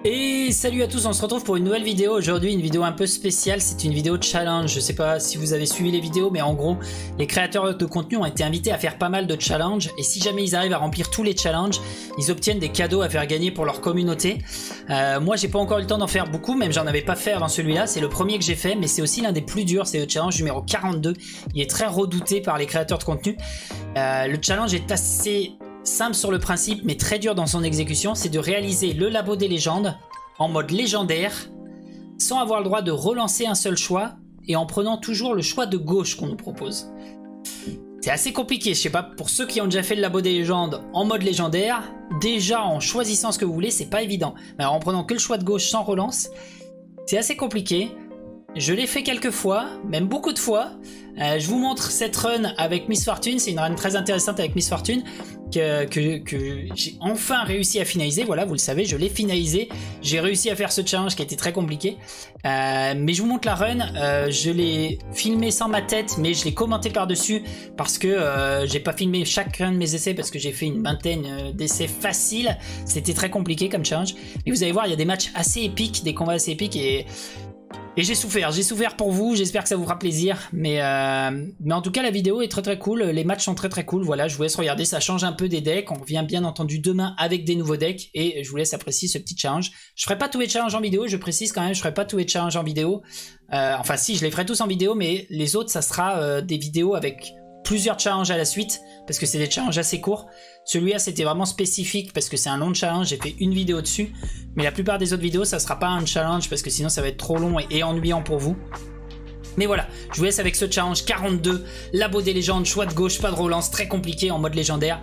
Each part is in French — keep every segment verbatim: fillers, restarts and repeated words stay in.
Et salut à tous, on se retrouve pour une nouvelle vidéo aujourd'hui, une vidéo un peu spéciale, c'est une vidéo challenge. Je sais pas si vous avez suivi les vidéos, mais en gros, les créateurs de contenu ont été invités à faire pas mal de challenges, et si jamais ils arrivent à remplir tous les challenges, ils obtiennent des cadeaux à faire gagner pour leur communauté. Euh, moi j'ai pas encore eu le temps d'en faire beaucoup, même j'en avais pas fait avant celui-là, c'est le premier que j'ai fait, mais c'est aussi l'un des plus durs, c'est le challenge numéro quarante-deux, il est très redouté par les créateurs de contenu. Euh, le challenge est assez simple sur le principe, mais très dur dans son exécution, c'est de réaliser le labo des légendes en mode légendaire, sans avoir le droit de relancer un seul choix, et en prenant toujours le choix de gauche qu'on nous propose. C'est assez compliqué, je sais pas, pour ceux qui ont déjà fait le labo des légendes en mode légendaire, déjà en choisissant ce que vous voulez, c'est pas évident. Mais alors en prenant que le choix de gauche sans relance, c'est assez compliqué. Je l'ai fait quelques fois, même beaucoup de fois. Euh, je vous montre cette run avec Miss Fortune, c'est une run très intéressante avec Miss Fortune que, que, que j'ai enfin réussi à finaliser. Voilà, vous le savez, je l'ai finalisé. J'ai réussi à faire ce challenge qui a été très compliqué. Euh, mais je vous montre la run, euh, je l'ai filmé sans ma tête, mais je l'ai commenté par-dessus parce que euh, j'ai pas filmé chacun de mes essais parce que j'ai fait une vingtaine d'essais faciles. C'était très compliqué comme challenge. Mais vous allez voir, il y a des matchs assez épiques, des combats assez épiques et... Et j'ai souffert, j'ai souffert pour vous, j'espère que ça vous fera plaisir, mais, euh, mais en tout cas la vidéo est très très cool, les matchs sont très très cool, voilà, je vous laisse regarder, ça change un peu des decks, on revient bien entendu demain avec des nouveaux decks, et je vous laisse apprécier ce petit challenge. Je ferai pas tous les challenges en vidéo, je précise quand même, je ferai pas tous les challenges en vidéo, euh, enfin si, je les ferai tous en vidéo, mais les autres ça sera euh, des vidéos avec plusieurs challenges à la suite, parce que c'est des challenges assez courts. Celui-là c'était vraiment spécifique parce que c'est un long challenge, j'ai fait une vidéo dessus, mais la plupart des autres vidéos ça sera pas un challenge parce que sinon ça va être trop long et, et ennuyant pour vous. Mais voilà, je vous laisse avec ce challenge quarante-deux, labo des légendes, choix de gauche, pas de relance, très compliqué en mode légendaire.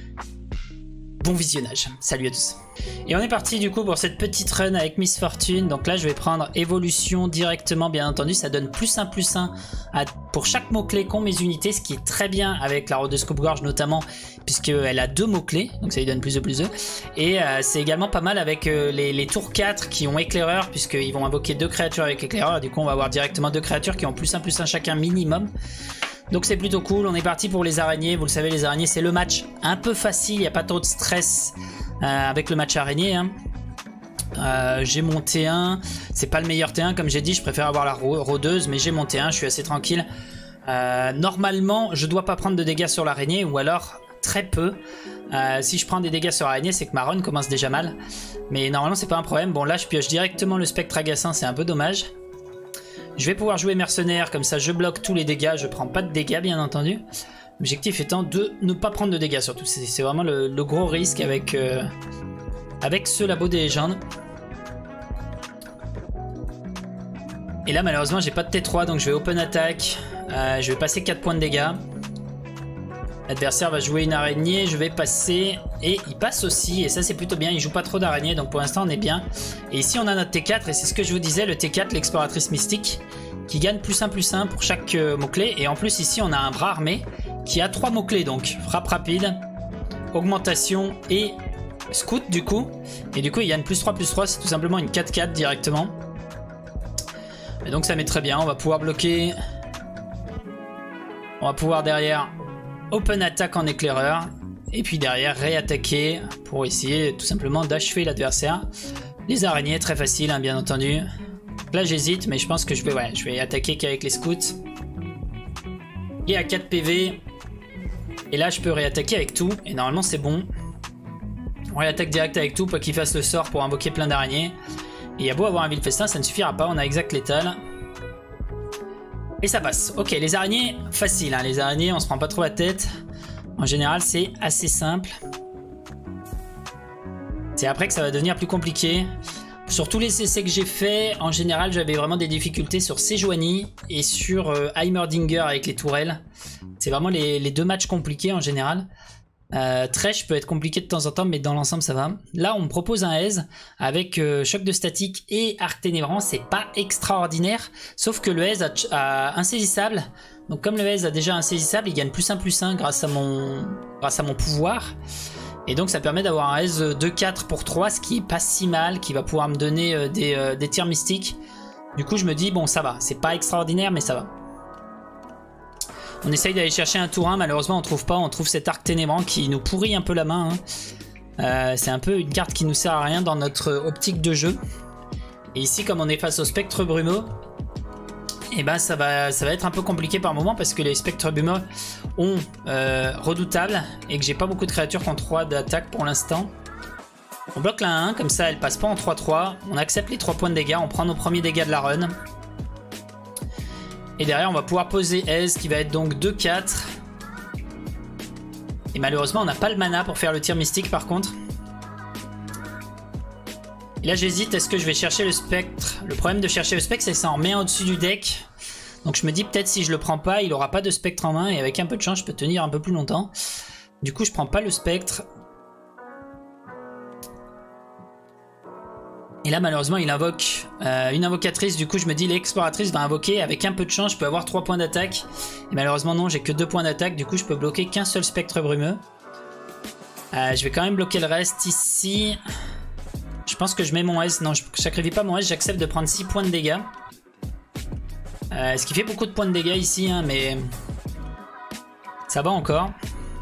Bon visionnage, salut à tous. Et on est parti du coup pour cette petite run avec Miss Fortune. Donc là je vais prendre évolution directement, bien entendu, ça donne plus un plus un à, pour chaque mot-clé qu'ont mes unités, ce qui est très bien avec la rhodoscope gorge notamment, puisqu'elle a deux mots-clés, donc ça lui donne plus de plus de. Et euh, c'est également pas mal avec euh, les, les tours quatre qui ont éclaireur, puisqu'ils vont invoquer deux créatures avec éclaireur, et du coup on va avoir directement deux créatures qui ont plus un plus un chacun minimum. Donc c'est plutôt cool, on est parti pour les araignées, vous le savez les araignées c'est le match un peu facile, il n'y a pas trop de stress euh, avec le match araignée. Hein. Euh, j'ai mon T un, c'est pas le meilleur T un comme j'ai dit, je préfère avoir la rôdeuse, mais j'ai mon T un, je suis assez tranquille. Euh, normalement je dois pas prendre de dégâts sur l'araignée, ou alors très peu. Euh, si je prends des dégâts sur l'araignée c'est que ma run commence déjà mal, mais normalement c'est pas un problème. Bon là je pioche directement le spectre agaçant, c'est un peu dommage. Je vais pouvoir jouer mercenaire, comme ça je bloque tous les dégâts, je prends pas de dégâts bien entendu. L'objectif étant de ne pas prendre de dégâts surtout, c'est vraiment le, le gros risque avec, euh, avec ce labo des légendes. Et là malheureusement j'ai pas de T trois donc je vais open attack, euh, je vais passer quatre points de dégâts. L'adversaire va jouer une araignée, je vais passer, et il passe aussi, et ça c'est plutôt bien, il joue pas trop d'araignées, donc pour l'instant on est bien. Et ici on a notre T quatre, et c'est ce que je vous disais, le T quatre, l'exploratrice mystique, qui gagne plus un plus un pour chaque euh, mot-clé, et en plus ici on a un bras armé, qui a trois mots-clés, donc frappe rapide, augmentation et scout du coup, et du coup il gagne plus trois plus trois, c'est tout simplement une quatre quatre directement. Et donc ça met très bien, on va pouvoir bloquer, on va pouvoir derrière... open attack en éclaireur, et puis derrière réattaquer pour essayer tout simplement d'achever l'adversaire. Les araignées, très facile hein, bien entendu. Là j'hésite, mais je pense que je vais, ouais, je vais attaquer qu'avec les scouts. Et à quatre P V. Et là je peux réattaquer avec tout, et normalement c'est bon. On réattaque direct avec tout, pas qu'il fasse le sort pour invoquer plein d'araignées. Et il y a beau avoir un vil festin, ça ne suffira pas, on a exact létal. Et ça passe. Ok, les araignées, facile. Hein. Les araignées, on se prend pas trop la tête. En général, c'est assez simple. C'est après que ça va devenir plus compliqué. Sur tous les essais que j'ai fait, en général, j'avais vraiment des difficultés sur Sejuani et sur euh, Heimerdinger avec les tourelles. C'est vraiment les, les deux matchs compliqués en général. Euh, Thresh peut être compliqué de temps en temps, mais dans l'ensemble ça va. Là on me propose un aise avec euh, choc de statique et arc ténébrant, c'est pas extraordinaire, sauf que le aise a, a insaisissable, donc comme le aise a déjà insaisissable, il gagne plus un plus un grâce à mon, grâce à mon pouvoir, et donc ça permet d'avoir un aise deux quatre pour trois, ce qui est pas si mal, qui va pouvoir me donner euh, des, euh, des tirs mystiques. Du coup je me dis bon ça va, c'est pas extraordinaire mais ça va. On essaye d'aller chercher un tour un, malheureusement on trouve pas, on trouve cet arc ténébrant qui nous pourrit un peu la main. Hein. Euh, c'est un peu une carte qui nous sert à rien dans notre optique de jeu. Et ici, comme on est face au spectre brumeux, et ben ça va, ça va être un peu compliqué par moment parce que les spectres brumeux ont euh, redoutable et que j'ai pas beaucoup de créatures qui ont trois d'attaque pour l'instant. On bloque la un, comme ça elle passe pas en trois trois. On accepte les trois points de dégâts, on prend nos premiers dégâts de la run. Et derrière on va pouvoir poser Aise qui va être donc deux quatre. Et malheureusement on n'a pas le mana pour faire le tir mystique par contre. Et là j'hésite, est-ce que je vais chercher le spectre? Le problème de chercher le spectre c'est que ça en met en dessus du deck. Donc je me dis peut-être si je le prends pas, il aura pas de spectre en main et avec un peu de chance je peux tenir un peu plus longtemps. Du coup je prends pas le spectre. Et là malheureusement il invoque euh, une invocatrice, du coup je me dis l'exploratrice va invoquer, avec un peu de chance je peux avoir trois points d'attaque. Et malheureusement non, j'ai que deux points d'attaque, du coup je peux bloquer qu'un seul spectre brumeux. Euh, je vais quand même bloquer le reste ici. Je pense que je mets mon S, non je sacrifie pas mon S, j'accepte de prendre six points de dégâts. Euh, ce qui fait beaucoup de points de dégâts ici, hein, mais ça va encore.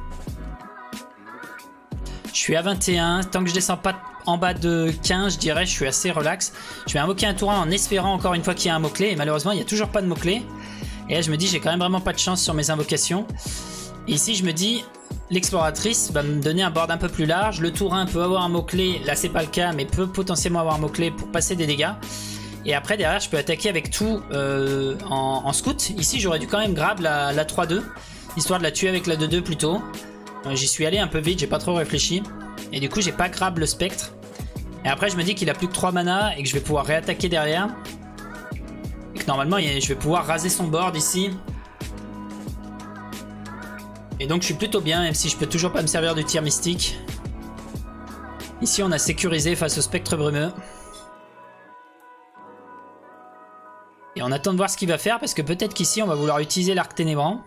Je suis à vingt et un, tant que je descends pas en bas de quinze, je dirais, je suis assez relax. Je vais invoquer un tour un en espérant encore une fois qu'il y a un mot-clé, et malheureusement il n'y a toujours pas de mot-clé. Et là je me dis j'ai quand même vraiment pas de chance sur mes invocations. Et ici je me dis l'exploratrice va me donner un board un peu plus large. Le tour un peut avoir un mot-clé, là c'est pas le cas, mais peut potentiellement avoir un mot-clé pour passer des dégâts. Et après derrière je peux attaquer avec tout euh, en, en scout. Ici j'aurais dû quand même grab la, la trois deux, histoire de la tuer avec la deux deux plutôt. euh, J'y suis allé un peu vite, j'ai pas trop réfléchi. Et du coup j'ai pas grab le spectre. Et après je me dis qu'il a plus que trois mana et que je vais pouvoir réattaquer derrière. Et que normalement je vais pouvoir raser son board ici. Et donc je suis plutôt bien, même si je peux toujours pas me servir du tir mystique. Ici on a sécurisé face au spectre brumeux. Et on attend de voir ce qu'il va faire, parce que peut-être qu'ici on va vouloir utiliser l'arc ténébrant.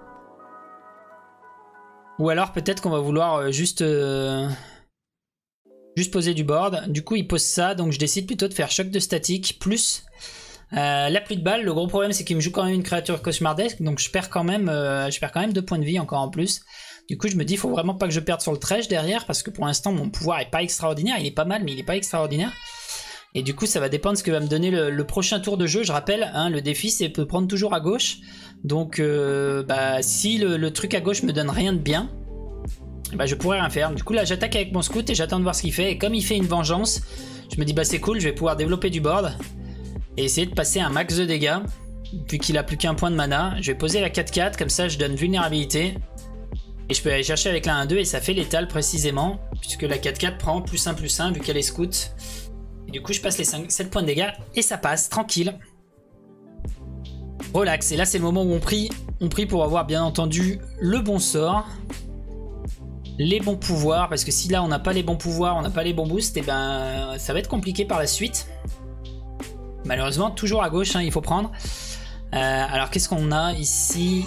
Ou alors peut-être qu'on va vouloir juste, euh, juste poser du board. Du coup il pose ça, donc je décide plutôt de faire choc de statique plus euh, la pluie de balles. Le gros problème c'est qu'il me joue quand même une créature cauchemardesque, donc je perds quand même, euh, je perds quand même deux points de vie encore en plus. Du coup je me dis il faut vraiment pas que je perde sur le trèche derrière, parce que pour l'instant mon pouvoir est pas extraordinaire. Il est pas mal mais il est pas extraordinaire. Et du coup ça va dépendre de ce que va me donner le, le prochain tour de jeu. Je rappelle, hein, le défi c'est de prendre toujours à gauche. Donc euh, bah, si le, le truc à gauche me donne rien de bien, bah, je pourrais rien faire. Du coup là j'attaque avec mon scout et j'attends de voir ce qu'il fait. Et comme il fait une vengeance, je me dis bah c'est cool, je vais pouvoir développer du board et essayer de passer un max de dégâts. Vu qu'il a plus qu'un point de mana, je vais poser la quatre quatre, comme ça je donne vulnérabilité. Et je peux aller chercher avec la un deux et ça fait létal précisément, puisque la quatre quatre prend plus un plus un vu qu'elle est scout. Et du coup je passe les cinq, sept points de dégâts et ça passe, tranquille. Relax, et là c'est le moment où on prie, on prie pour avoir bien entendu le bon sort. Les bons pouvoirs, parce que si là on n'a pas les bons pouvoirs, on n'a pas les bons boosts, et ben ça va être compliqué par la suite. Malheureusement toujours à gauche, hein, il faut prendre. Euh, alors qu'est-ce qu'on a ici?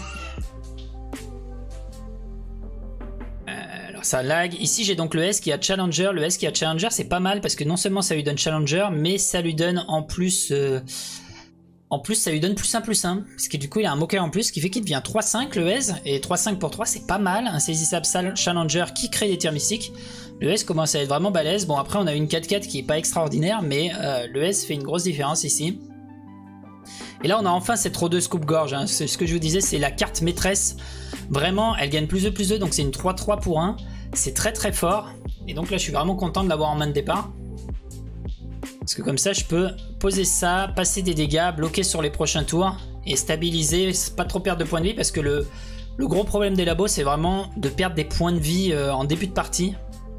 Ça lag. Ici j'ai donc le S qui a Challenger. Le S qui a Challenger c'est pas mal parce que non seulement ça lui donne Challenger, mais ça lui donne en plus euh, en plus ça lui donne plus un plus un, parce que du coup il a un moqueur en plus, ce qui fait qu'il devient trois cinq le S. Et trois cinq pour trois c'est pas mal. Un saisissable Challenger qui crée des tirs mystiques. Le S commence à être vraiment balèze. Bon après on a une quatre quatre qui est pas extraordinaire, mais euh, le S fait une grosse différence ici. Et là on a enfin cette Rôdeuse coupe-gorge, hein. Ce que je vous disais c'est la carte maîtresse. Vraiment elle gagne plus de plus de, donc c'est une trois trois pour un. C'est très très fort. Et donc là je suis vraiment content de l'avoir en main de départ. Parce que comme ça je peux poser ça, passer des dégâts, bloquer sur les prochains tours. Et stabiliser, pas trop perdre de points de vie. Parce que le, le gros problème des labos c'est vraiment de perdre des points de vie euh, en début de partie.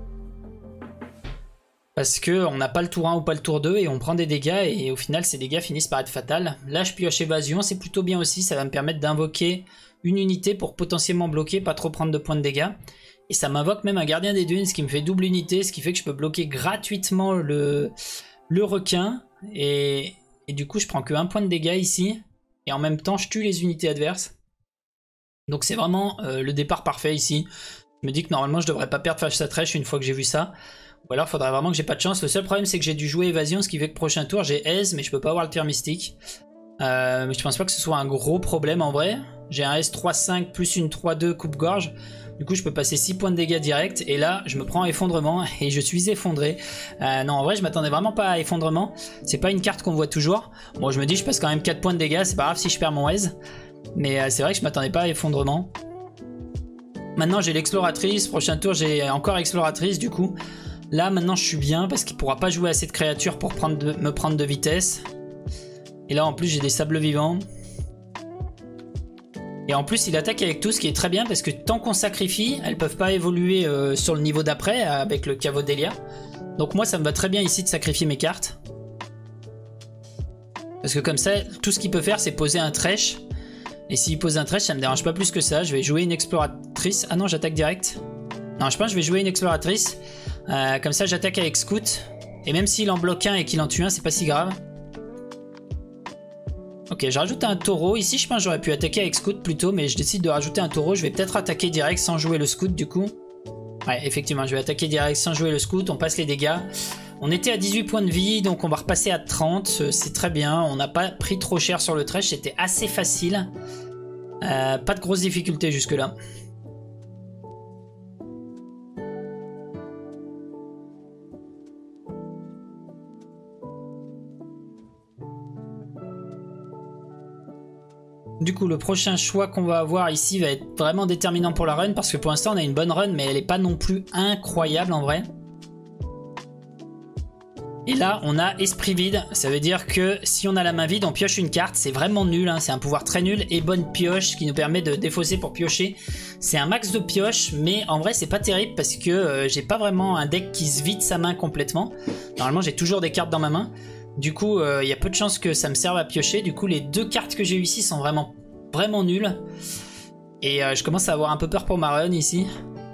Parce qu'on n'a pas le tour un ou pas le tour deux et on prend des dégâts et au final ces dégâts finissent par être fatals. Là je pioche évasion, c'est plutôt bien aussi, ça va me permettre d'invoquer une unité pour potentiellement bloquer, pas trop prendre de points de dégâts. Et ça m'invoque même un gardien des dunes, ce qui me fait double unité, ce qui fait que je peux bloquer gratuitement le, le requin. Et, et du coup je prends que un point de dégâts ici. Et en même temps je tue les unités adverses. Donc c'est vraiment euh, le départ parfait ici. Je me dis que normalement je devrais pas perdre face à Trèche une fois que j'ai vu ça. Ou alors il faudrait vraiment que j'ai pas de chance. Le seul problème c'est que j'ai dû jouer évasion, ce qui fait que prochain tour j'ai aise mais je peux pas avoir le tir mystique. Euh, mais je pense pas que ce soit un gros problème en vrai. J'ai un S trois cinq plus une trois deux coupe-gorge. Du coup, je peux passer six points de dégâts direct. Et là, je me prends effondrement et je suis effondré. Euh, non, en vrai, je m'attendais vraiment pas à effondrement. C'est pas une carte qu'on voit toujours. Bon, je me dis, je passe quand même quatre points de dégâts. C'est pas grave si je perds mon aise. Mais euh, c'est vrai que je m'attendais pas à effondrement. Maintenant, j'ai l'exploratrice. Prochain tour, j'ai encore exploratrice. Du coup, là, maintenant, je suis bien parce qu'il pourra pas jouer assez de créatures pour prendre de, me prendre de vitesse. Et là, en plus, j'ai des sables vivants. Et en plus il attaque avec tout, ce qui est très bien parce que tant qu'on sacrifie, elles peuvent pas évoluer euh, sur le niveau d'après avec le caveau d'Elia. Donc moi ça me va très bien ici de sacrifier mes cartes. Parce que comme ça, tout ce qu'il peut faire c'est poser un trèche. Et s'il pose un trèche ça me dérange pas plus que ça. Je vais jouer une exploratrice. Ah non, j'attaque direct. Non, je pense que je vais jouer une exploratrice. Euh, comme ça j'attaque avec scout. Et même s'il en bloque un et qu'il en tue un, c'est pas si grave. Ok, je rajoute un taureau. Ici, je pense que j'aurais pu attaquer avec scout plutôt, mais je décide de rajouter un taureau. Je vais peut-être attaquer direct sans jouer le scout du coup. Ouais, effectivement, je vais attaquer direct sans jouer le scout. On passe les dégâts. On était à dix-huit points de vie, donc on va repasser à trente. C'est très bien. On n'a pas pris trop cher sur le trèche. C'était assez facile. Euh, pas de grosses difficultés jusque-là. Du coup, le prochain choix qu'on va avoir ici va être vraiment déterminant pour la run parce que pour l'instant, on a une bonne run, mais elle n'est pas non plus incroyable en vrai. Et là, on a esprit vide. Ça veut dire que si on a la main vide, on pioche une carte. C'est vraiment nul, hein. C'est un pouvoir très nul et bonne pioche qui nous permet de défausser pour piocher. C'est un max de pioche, mais en vrai, c'est pas terrible parce que euh, j'ai pas vraiment un deck qui se vide sa main complètement. Normalement, j'ai toujours des cartes dans ma main. Du coup, il euh, y a peu de chances que ça me serve à piocher. Du coup, les deux cartes que j'ai eues ici sont vraiment, vraiment nulles. Et euh, je commence à avoir un peu peur pour ma run ici.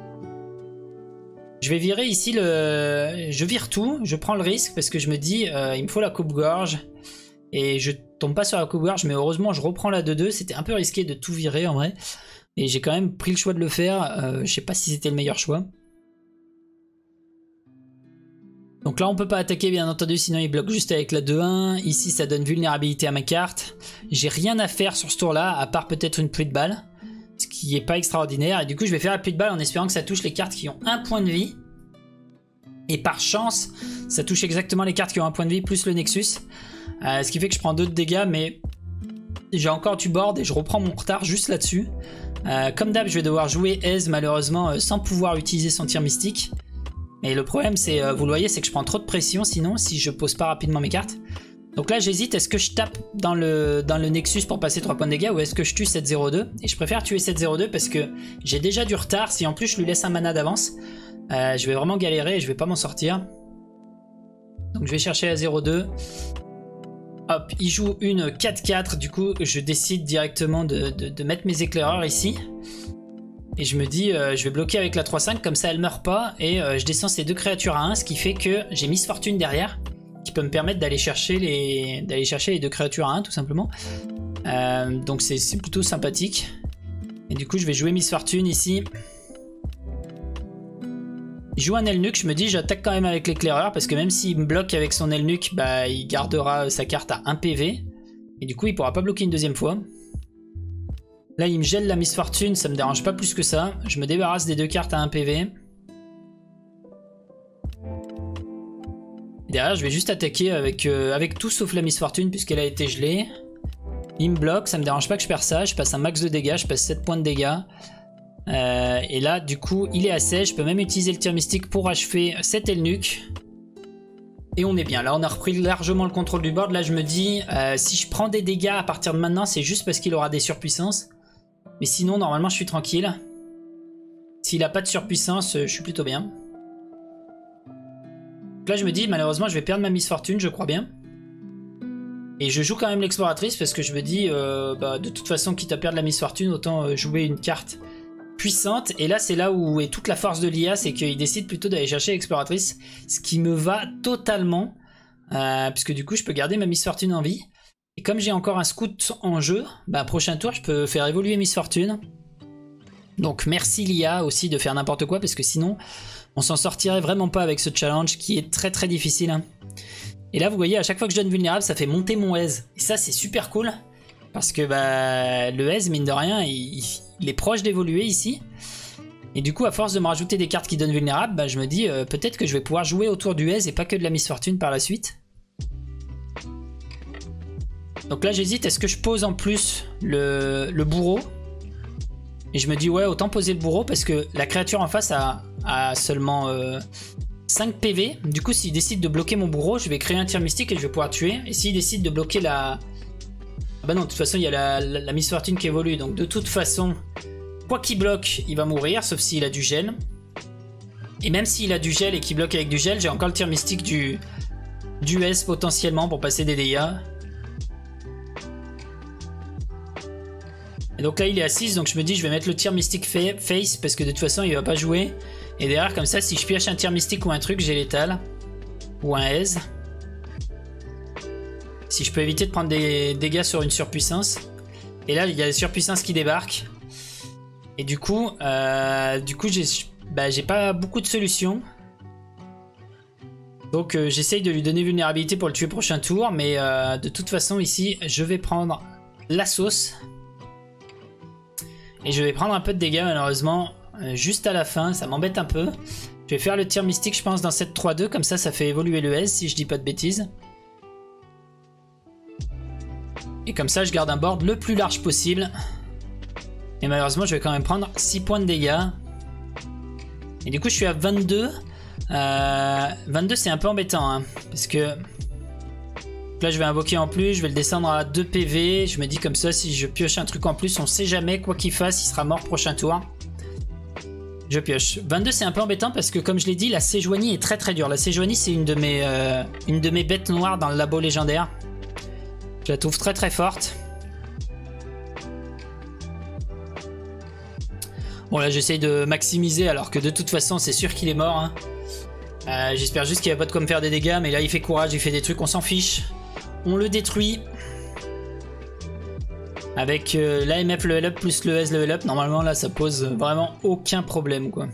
Je vais virer ici le... Je vire tout, je prends le risque parce que je me dis, euh, il me faut la coupe-gorge. Et je tombe pas sur la coupe-gorge, mais heureusement, je reprends la deux deux. C'était un peu risqué de tout virer en vrai. Et j'ai quand même pris le choix de le faire. Euh, je sais pas si c'était le meilleur choix. Donc là on peut pas attaquer bien entendu, sinon il bloque juste avec la deux un. Ici ça donne vulnérabilité à ma carte. J'ai rien à faire sur ce tour là, à part peut-être une pluie de balles. Ce qui est pas extraordinaire. Et du coup je vais faire la pluie de balles en espérant que ça touche les cartes qui ont un point de vie. Et par chance ça touche exactement les cartes qui ont un point de vie plus le Nexus. euh, Ce qui fait que je prends deux de dégâts, mais j'ai encore du board et je reprends mon retard juste là-dessus. euh, Comme d'hab je vais devoir jouer Aise malheureusement euh, sans pouvoir utiliser son tir mystique. Mais le problème, c'est, euh, vous le voyez, c'est que je prends trop de pression sinon si je pose pas rapidement mes cartes. Donc là, j'hésite, est-ce que je tape dans le, dans le Nexus pour passer trois points de dégâts ou est-ce que je tue sept zéro deux? Et je préfère tuer sept zéro deux parce que j'ai déjà du retard. Si en plus je lui laisse un mana d'avance, euh, je vais vraiment galérer et je vais pas m'en sortir. Donc je vais chercher à zéro deux. Hop, il joue une quatre quatre. Du coup, je décide directement de, de, de mettre mes éclaireurs ici. Et je me dis, euh, je vais bloquer avec la trois cinq, comme ça elle meurt pas. Et euh, je descends ces deux créatures à un, ce qui fait que j'ai Miss Fortune derrière, qui peut me permettre d'aller chercher, les... d'aller chercher les deux créatures à un, tout simplement. Euh, donc c'est plutôt sympathique. Et du coup, je vais jouer Miss Fortune ici. Il joue un Elnuc, je me dis, j'attaque quand même avec l'éclaireur, parce que même s'il me bloque avec son Elnuc, bah, il gardera sa carte à un P V. Et du coup, il pourra pas bloquer une deuxième fois. Là, il me gèle la Miss Fortune, ça me dérange pas plus que ça. Je me débarrasse des deux cartes à un P V. Et derrière, je vais juste attaquer avec, euh, avec tout sauf la Miss Fortune, puisqu'elle a été gelée. Il me bloque, ça me dérange pas que je perds ça. Je passe un max de dégâts, je passe sept points de dégâts. Euh, et là, du coup, il est à seize. Je peux même utiliser le tir mystique pour achever cet Elnuc. Et on est bien. Là, on a repris largement le contrôle du board. Là, je me dis, euh, si je prends des dégâts à partir de maintenant, c'est juste parce qu'il aura des surpuissances. Mais sinon, normalement, je suis tranquille. S'il n'a pas de surpuissance, je suis plutôt bien. Donc là, je me dis, malheureusement, je vais perdre ma Miss Fortune, je crois bien. Et je joue quand même l'exploratrice parce que je me dis, euh, bah, de toute façon, quitte à perdre la Miss Fortune, autant jouer une carte puissante. Et là, c'est là où est toute la force de l'I A, c'est qu'il décide plutôt d'aller chercher l'exploratrice, ce qui me va totalement, euh, puisque du coup, je peux garder ma Miss Fortune en vie. Et comme j'ai encore un scout en jeu, bah, prochain tour, je peux faire évoluer Miss Fortune. Donc merci l'I A aussi de faire n'importe quoi, parce que sinon, on s'en sortirait vraiment pas avec ce challenge qui est très très difficile. Hein. Et là, vous voyez, à chaque fois que je donne vulnérable, ça fait monter mon aise. Et ça, c'est super cool. Parce que bah, le S, mine de rien, il, il est proche d'évoluer ici. Et du coup, à force de me rajouter des cartes qui donnent vulnérables, bah, je me dis euh, peut-être que je vais pouvoir jouer autour du S et pas que de la Miss Fortune par la suite. Donc là, j'hésite. Est-ce que je pose en plus le, le bourreau? Et je me dis, ouais, autant poser le bourreau parce que la créature en face a, a seulement euh, cinq P V. Du coup, s'il décide de bloquer mon bourreau, je vais créer un tir mystique et je vais pouvoir tuer. Et s'il décide de bloquer la... Ah bah non, de toute façon, il y a la, la, la Miss Fortune qui évolue. Donc de toute façon, quoi qu'il bloque, il va mourir, sauf s'il a du gel. Et même s'il a du gel et qu'il bloque avec du gel, j'ai encore le tir mystique du, du S potentiellement pour passer des dégâts. Et donc là il est à six, donc je me dis je vais mettre le tir mystique face parce que de toute façon il va pas jouer. Et derrière comme ça si je pioche un tir mystique ou un truc j'ai l'étal. Ou un aise. Si je peux éviter de prendre des dégâts sur une surpuissance. Et là il y a la surpuissance qui débarque. Et du coup, euh, du coup j'ai bah, j'ai pas beaucoup de solutions. Donc euh, j'essaye de lui donner vulnérabilité pour le tuer prochain tour. Mais euh, de toute façon ici je vais prendre la sauce. Et je vais prendre un peu de dégâts malheureusement euh, juste à la fin, ça m'embête un peu. Je vais faire le tir mystique je pense dans sept trois deux, comme ça ça fait évoluer le S si je dis pas de bêtises. Et comme ça je garde un board le plus large possible. Et malheureusement je vais quand même prendre six points de dégâts. Et du coup je suis à vingt-deux. Euh, vingt-deux c'est un peu embêtant hein, parce que... Là je vais invoquer en plus, je vais le descendre à deux P V. Je me dis comme ça si je pioche un truc en plus, on sait jamais, quoi qu'il fasse, il sera mort prochain tour. Je pioche. vingt-deux c'est un peu embêtant parce que comme je l'ai dit, la Sejuani est très très dure. La Sejuani c'est une de mes euh, une de mes bêtes noires dans le labo légendaire. Je la trouve très très forte. Bon là j'essaye de maximiser alors que de toute façon c'est sûr qu'il est mort. Hein. Euh, J'espère juste qu'il n'y a pas de quoi me faire des dégâts, mais là il fait courage, il fait des trucs, on s'en fiche. On le détruit. Avec euh, l'A M F level up plus le S level up, normalement là ça pose vraiment aucun problème quoi.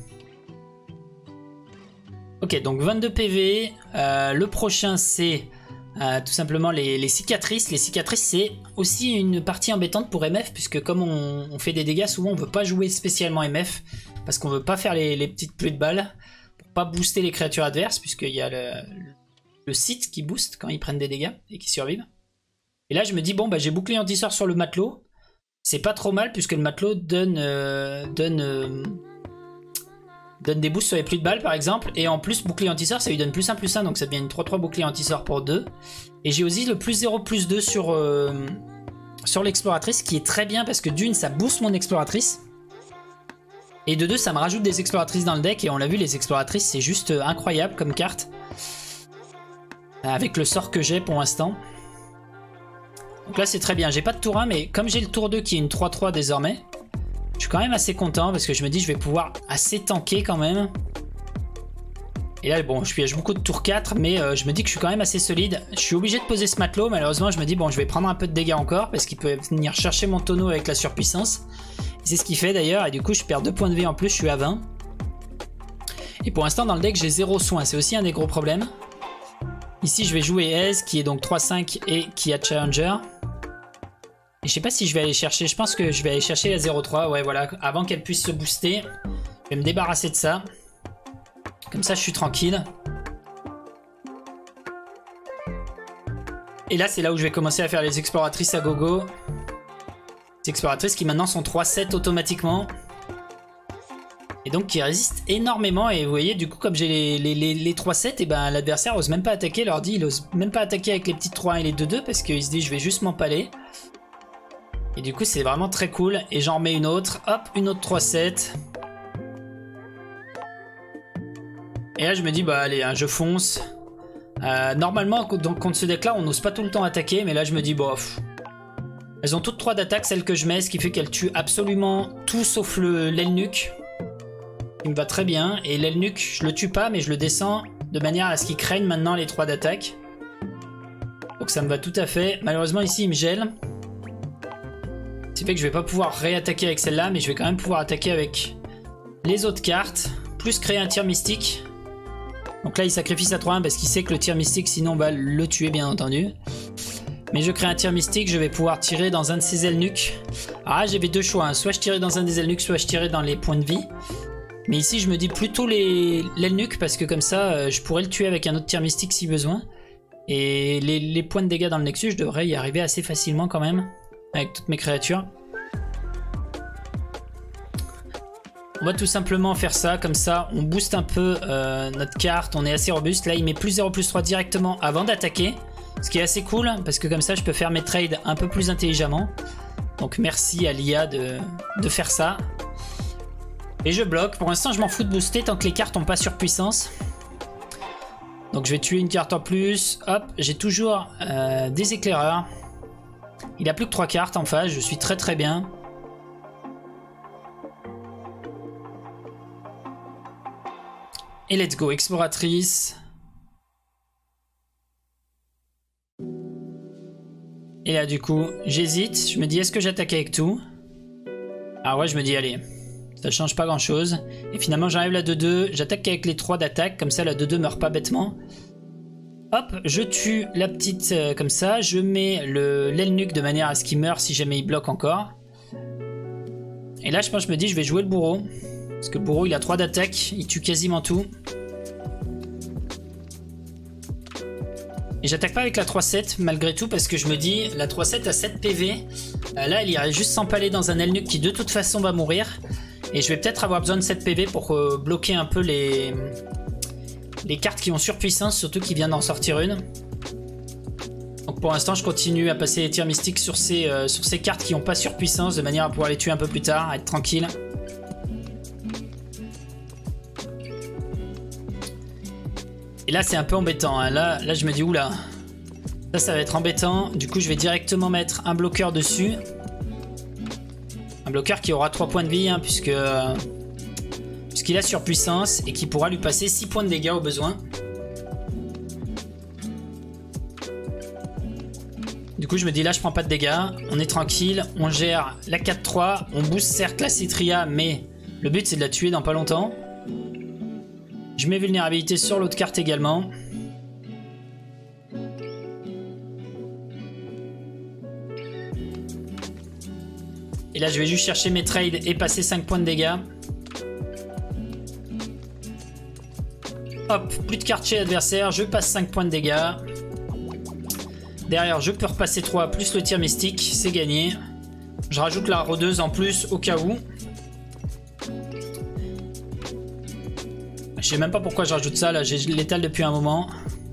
Ok, donc vingt-deux P V. Euh, le prochain c'est euh, tout simplement les, les cicatrices. Les cicatrices c'est aussi une partie embêtante pour M F, puisque comme on, on fait des dégâts, souvent on veut pas jouer spécialement M F, parce qu'on veut pas faire les, les petites pluies de balles, pour pas booster les créatures adverses, puisqu'il y a le, le site qui booste quand ils prennent des dégâts et qui survivent. Et là je me dis bon bah j'ai bouclier anti-sort sur le matelot. C'est pas trop mal puisque le matelot donne, euh, donne, euh, donne des boosts sur les pluies de balles par exemple. Et en plus bouclier anti-sort ça lui donne plus un plus un, donc ça devient une trois trois bouclier anti-sort pour deux. Et j'ai aussi le plus zéro plus deux sur, euh, sur l'exploratrice, qui est très bien parce que d'une ça booste mon exploratrice. Et de deux ça me rajoute des exploratrices dans le deck, et on l'a vu les exploratrices c'est juste incroyable comme carte. Avec le sort que j'ai pour l'instant. Donc là c'est très bien, j'ai pas de tour un, mais comme j'ai le tour deux qui est une trois trois désormais, je suis quand même assez content parce que je me dis je vais pouvoir assez tanker quand même. Et là bon je piège beaucoup de tour quatre, mais euh, je me dis que je suis quand même assez solide. Je suis obligé de poser ce matelot, malheureusement je me dis bon je vais prendre un peu de dégâts encore parce qu'il peut venir chercher mon tonneau avec la surpuissance. C'est ce qu'il fait d'ailleurs, et du coup je perds deux points de vie en plus, je suis à vingt. Et pour l'instant dans le deck j'ai zéro soin, c'est aussi un des gros problèmes. Ici je vais jouer Aise qui est donc trois cinq et qui a Challenger. Et je sais pas si je vais aller chercher, je pense que je vais aller chercher la zéro trois, ouais voilà, avant qu'elle puisse se booster. Je vais me débarrasser de ça. Comme ça je suis tranquille. Et là c'est là où je vais commencer à faire les exploratrices à gogo. Les exploratrices qui maintenant sont trois sept automatiquement. Et donc qui résistent énormément, et vous voyez du coup comme j'ai les, les, les, les trois sept, et ben l'adversaire ose même pas attaquer, leur dit il ose même pas attaquer avec les petites trois un et les deux deux parce qu'il se dit je vais juste m'empaler. Et du coup c'est vraiment très cool, et j'en remets une autre, hop une autre trois sept. Et là je me dis bah allez hein, je fonce. Euh, normalement donc, contre ce deck là on n'ose pas tout le temps attaquer, mais là je me dis bof. Elles ont toutes trois d'attaque celles que je mets, ce qui fait qu'elles tuent absolument tout sauf l'Elnuc. Il me va très bien, et l'Elnuc je le tue pas mais je le descends de manière à ce qu'il craigne maintenant les trois d'attaque. Donc ça me va tout à fait. Malheureusement ici il me gèle. Ce qui fait que je vais pas pouvoir réattaquer avec celle-là, mais je vais quand même pouvoir attaquer avec les autres cartes, plus créer un tir mystique. Donc là il sacrifie sa trois un parce qu'il sait que le tir mystique sinon va le tuer bien entendu. Mais je crée un tir mystique, je vais pouvoir tirer dans un de ces ailes nuques. Ah, j'avais deux choix, hein. Soit je tirais dans un des ailes nuques, soit je tirais dans les points de vie. Mais ici, je me dis plutôt l'aile nuque, parce que comme ça, euh, je pourrais le tuer avec un autre tir mystique si besoin. Et les, les points de dégâts dans le Nexus, je devrais y arriver assez facilement quand même, avec toutes mes créatures. On va tout simplement faire ça, comme ça on booste un peu euh, notre carte, on est assez robuste. Là il met plus zéro plus trois directement avant d'attaquer, ce qui est assez cool parce que comme ça je peux faire mes trades un peu plus intelligemment. Donc merci à l'I A de, de faire ça. Et je bloque, pour l'instant je m'en fous de booster tant que les cartes n'ont pas surpuissance. Donc je vais tuer une carte en plus, hop, j'ai toujours euh, des éclaireurs. Il a plus que trois cartes en face, je suis très très bien. Et let's go, exploratrice. Et là du coup, j'hésite. Je me dis, est-ce que j'attaque avec tout? Ah ouais, je me dis, allez, ça change pas grand-chose. Et finalement, j'arrive la deux deux. J'attaque avec les trois d'attaque. Comme ça, la deux deux meurt pas bêtement. Hop, je tue la petite euh, comme ça. Je mets l'aile nuque de manière à ce qu'il meure si jamais il bloque encore. Et là, je pense, je me dis, je vais jouer le bourreau. Parce que le bourreau il a trois d'attaque, il tue quasiment tout. Et j'attaque pas avec la trois sept malgré tout parce que je me dis la trois sept a sept P V. Euh, là elle irait juste s'empaler dans un aile-nuque qui de toute façon va mourir. Et je vais peut-être avoir besoin de sept P V pour euh, bloquer un peu les, les cartes qui ont surpuissance, surtout qu'il vient d'en sortir une. Donc pour l'instant je continue à passer les tirs mystiques sur ces, euh, sur ces cartes qui n'ont pas surpuissance de manière à pouvoir les tuer un peu plus tard, à être tranquille. Et là c'est un peu embêtant, hein. là, là je me dis oula, ça ça va être embêtant. Du coup je vais directement mettre un bloqueur dessus. Un bloqueur qui aura trois points de vie hein, puisque euh, puisqu'il a surpuissance et qui pourra lui passer six points de dégâts au besoin. Du coup je me dis là je prends pas de dégâts, on est tranquille, on gère la quatre trois, on booste certes la Citria mais le but c'est de la tuer dans pas longtemps. Je mets vulnérabilité sur l'autre carte également. Et là je vais juste chercher mes trades et passer cinq points de dégâts. Hop, plus de cartes chez l'adversaire, je passe cinq points de dégâts. Derrière je peux repasser trois plus le tir mystique, c'est gagné. Je rajoute la rôdeuse en plus au cas où. Je sais même pas pourquoi je rajoute ça, là j'ai l'étale depuis un moment.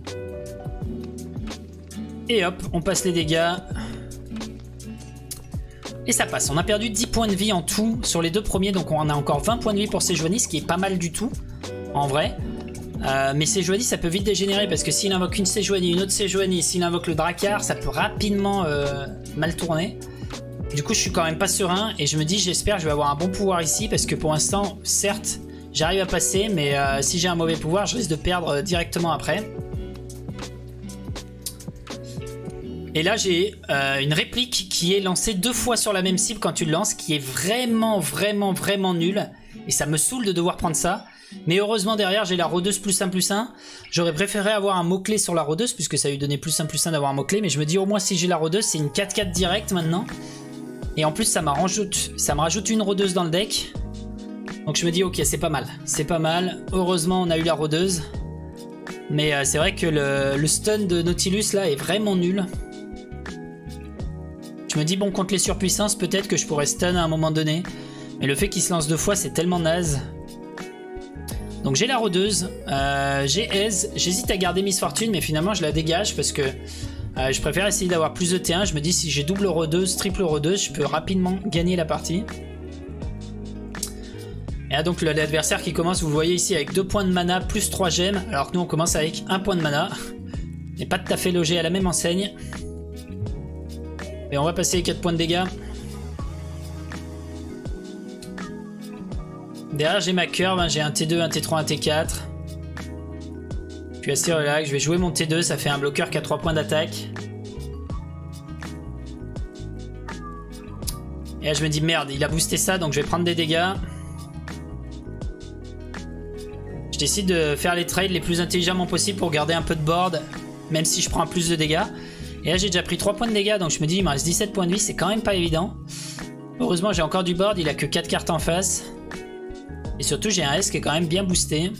Et hop, on passe les dégâts. Et ça passe, on a perdu dix points de vie en tout sur les deux premiers, donc on a encore vingt points de vie pour Sejuani, ce qui est pas mal du tout, en vrai. Euh, mais Sejuani ça peut vite dégénérer, parce que s'il invoque une Sejuani, une autre Sejuani, s'il invoque le Drakkar, ça peut rapidement euh, mal tourner. Du coup je suis quand même pas serein, et je me dis j'espère que je vais avoir un bon pouvoir ici, parce que pour l'instant, certes, j'arrive à passer, mais euh, si j'ai un mauvais pouvoir, je risque de perdre euh, directement après. Et là, j'ai euh, une réplique qui est lancée deux fois sur la même cible quand tu le lances, qui est vraiment, vraiment, vraiment nulle. Et ça me saoule de devoir prendre ça. Mais heureusement, derrière, j'ai la rôdeuse plus un plus un. J'aurais préféré avoir un mot-clé sur la rôdeuse, puisque ça lui donnait plus un plus un d'avoir un mot-clé. Mais je me dis, au moins, si j'ai la rôdeuse, c'est une quatre quatre direct maintenant. Et en plus, ça, rajoute, ça me rajoute une rôdeuse dans le deck. Donc je me dis ok c'est pas mal, c'est pas mal. Heureusement on a eu la rôdeuse. Mais euh, c'est vrai que le, le stun de Nautilus là est vraiment nul. Je me dis bon contre les surpuissances peut-être que je pourrais stun à un moment donné. Mais le fait qu'il se lance deux fois c'est tellement naze. Donc j'ai la rôdeuse, euh, j'ai Aise, j'hésite à garder Miss Fortune mais finalement je la dégage parce que euh, je préfère essayer d'avoir plus de T un. Je me dis si j'ai double rôdeuse, triple rôdeuse, je peux rapidement gagner la partie. Et là donc l'adversaire qui commence, vous le voyez ici, avec deux points de mana plus trois gemmes, alors que nous on commence avec un point de mana. Et pas tout à fait logé à la même enseigne. Et on va passer les quatre points de dégâts. Derrière j'ai ma curve, hein, j'ai un T deux, un T trois, un T quatre. Je suis assez relax, je vais jouer mon T deux, ça fait un bloqueur qui a trois points d'attaque. Et là je me dis merde, il a boosté ça donc je vais prendre des dégâts. Je décide de faire les trades les plus intelligemment possible pour garder un peu de board, même si je prends plus de dégâts. Et là j'ai déjà pris trois points de dégâts, donc je me dis il me reste dix-sept points de vie, c'est quand même pas évident. Heureusement j'ai encore du board, il a que quatre cartes en face. Et surtout j'ai un S qui est quand même bien boosté.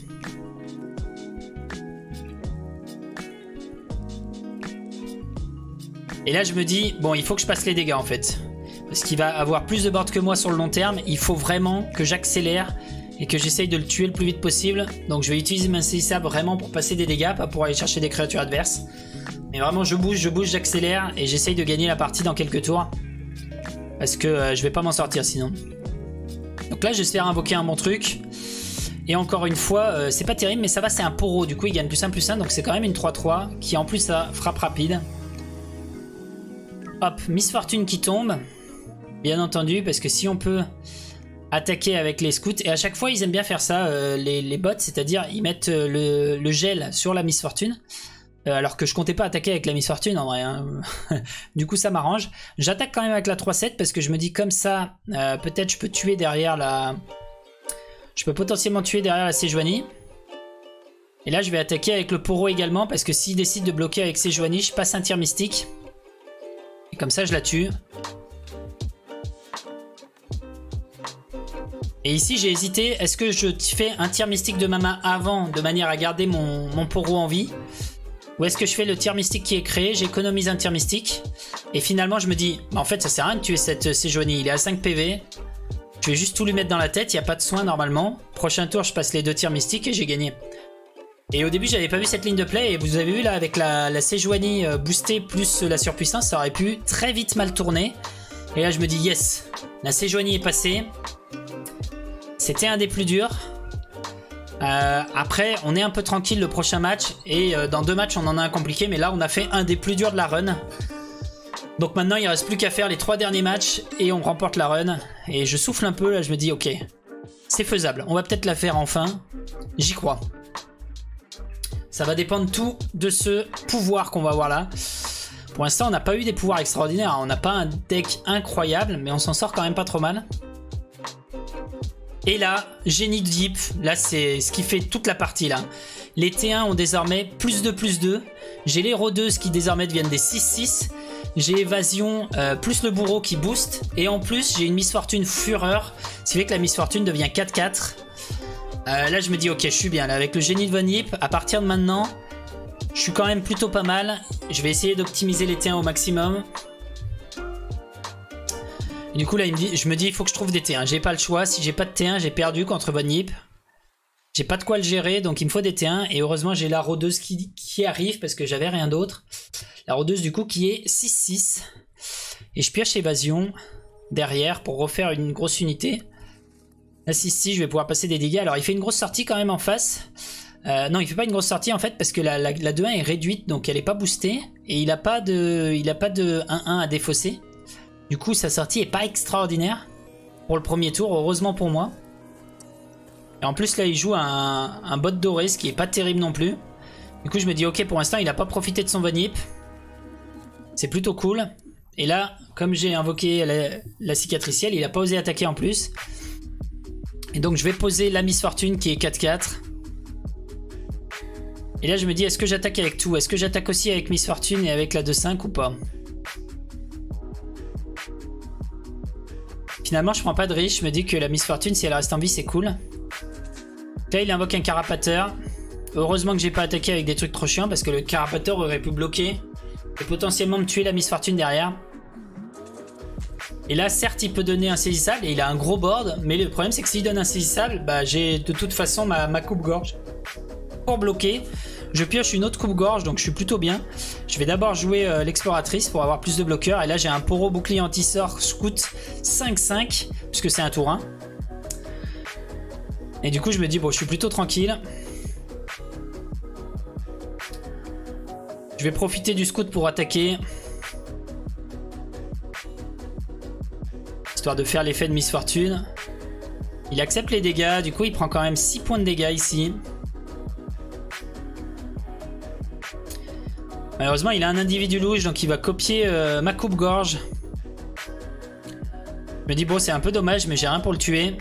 Et là je me dis, bon il faut que je passe les dégâts en fait. Parce qu'il va avoir plus de board que moi sur le long terme, il faut vraiment que j'accélère et que j'essaye de le tuer le plus vite possible. Donc je vais utiliser mon insaisissable vraiment pour passer des dégâts, pas pour aller chercher des créatures adverses. Mais vraiment je bouge, je bouge, j'accélère et j'essaye de gagner la partie dans quelques tours. Parce que euh, je vais pas m'en sortir sinon. Donc là j'espère invoquer un bon truc. Et encore une fois, euh, c'est pas terrible mais ça va, c'est un poro. Du coup il gagne plus un plus un, donc c'est quand même une trois trois qui en plus a frappe rapide. Hop, Miss Fortune qui tombe. Bien entendu, parce que si on peut attaquer avec les scouts, et à chaque fois ils aiment bien faire ça, euh, les, les bots, c'est-à-dire ils mettent euh, le, le gel sur la Miss Fortune, euh, alors que je comptais pas attaquer avec la Miss Fortune en vrai, hein. Du coup ça m'arrange. J'attaque quand même avec la trois sept parce que je me dis comme ça, euh, peut-être je peux tuer derrière la... Je peux potentiellement tuer derrière la Sejuani. Et là je vais attaquer avec le poro également, parce que s'il décide de bloquer avec Sejuani, je passe un tir mystique. Et comme ça je la tue. Et ici j'ai hésité, est-ce que je fais un tir mystique de ma main avant de manière à garder mon, mon poro en vie, ou est-ce que je fais le tir mystique qui est créé, j'économise un tir mystique, et finalement je me dis, bah en fait ça sert à rien de tuer cette Sejuani, il est à cinq P V, je vais juste tout lui mettre dans la tête, il n'y a pas de soin normalement, prochain tour je passe les deux tirs mystiques et j'ai gagné. Et au début j'avais pas vu cette ligne de play, et vous avez vu là avec la, la Sejuani boostée plus la surpuissance, ça aurait pu très vite mal tourner, et là je me dis yes, la Sejuani est passée. C'était un des plus durs. Euh, après, on est un peu tranquille le prochain match. Et euh, dans deux matchs, on en a un compliqué. Mais là, on a fait un des plus durs de la run. Donc maintenant, il ne reste plus qu'à faire les trois derniers matchs. Et on remporte la run. Et je souffle un peu. Là, je me dis, ok, c'est faisable. On va peut-être la faire enfin. J'y crois. Ça va dépendre tout de ce pouvoir qu'on va avoir là. Pour l'instant, on n'a pas eu des pouvoirs extraordinaires. On n'a pas un deck incroyable. Mais on s'en sort quand même pas trop mal. Et là, génie de Deep, là c'est ce qui fait toute la partie là. Les T un ont désormais plus deux plus deux. J'ai les rôdeuses qui désormais deviennent des six six. J'ai évasion euh, plus le bourreau qui booste. Et en plus j'ai une Miss Fortune fureur. Ce qui fait que la Miss Fortune devient quatre quatre. Euh, là je me dis ok, je suis bien là avec le génie de Von Yip. À partir de maintenant, je suis quand même plutôt pas mal. Je vais essayer d'optimiser les T un au maximum. Et du coup là il me dit, je me dis il faut que je trouve des T un, j'ai pas le choix, si j'ai pas de T un j'ai perdu contre Von Yip. J'ai pas de quoi le gérer donc il me faut des T un et heureusement j'ai la rôdeuse qui, qui arrive parce que j'avais rien d'autre. La rôdeuse du coup qui est six six et je pioche évasion derrière pour refaire une grosse unité. La six six je vais pouvoir passer des dégâts, alors il fait une grosse sortie quand même en face. Euh, non il fait pas une grosse sortie en fait parce que la, la, la deux un est réduite donc elle est pas boostée et il a pas de, il a pas de un un à défausser. Du coup, sa sortie est pas extraordinaire pour le premier tour, heureusement pour moi. Et en plus, là, il joue un, un bot doré, ce qui est pas terrible non plus. Du coup, je me dis, ok, pour l'instant, il a pas profité de son Von Yip. C'est plutôt cool. Et là, comme j'ai invoqué la, la cicatricielle, il a pas osé attaquer en plus. Et donc, je vais poser la Miss Fortune qui est quatre quatre. Et là, je me dis, est-ce que j'attaque avec tout? Est-ce que j'attaque aussi avec Miss Fortune et avec la deux cinq ou pas? Finalement, je prends pas de risque. Je me dis que la Miss Fortune, si elle reste en vie, c'est cool. Là, il invoque un carapateur. Heureusement que j'ai pas attaqué avec des trucs trop chiants parce que le carapateur aurait pu bloquer et potentiellement me tuer la Miss Fortune derrière. Et là, certes, il peut donner un saisissable et il a un gros board. Mais le problème, c'est que s'il donne un saisissable, bah, j'ai de toute façon ma, ma coupe-gorge pour bloquer. Je pioche une autre coupe-gorge, donc je suis plutôt bien. Je vais d'abord jouer euh, l'exploratrice pour avoir plus de bloqueurs. Et là, j'ai un poro bouclier anti-sort scout cinq cinq, puisque c'est un tour un. Et du coup, je me dis, bon, je suis plutôt tranquille. Je vais profiter du scout pour attaquer. Histoire de faire l'effet de Miss Fortune. Il accepte les dégâts, du coup, il prend quand même six points de dégâts ici. Malheureusement, il a un individu louche, donc il va copier euh, ma coupe-gorge. Je me dis, bon, c'est un peu dommage, mais j'ai rien pour le tuer.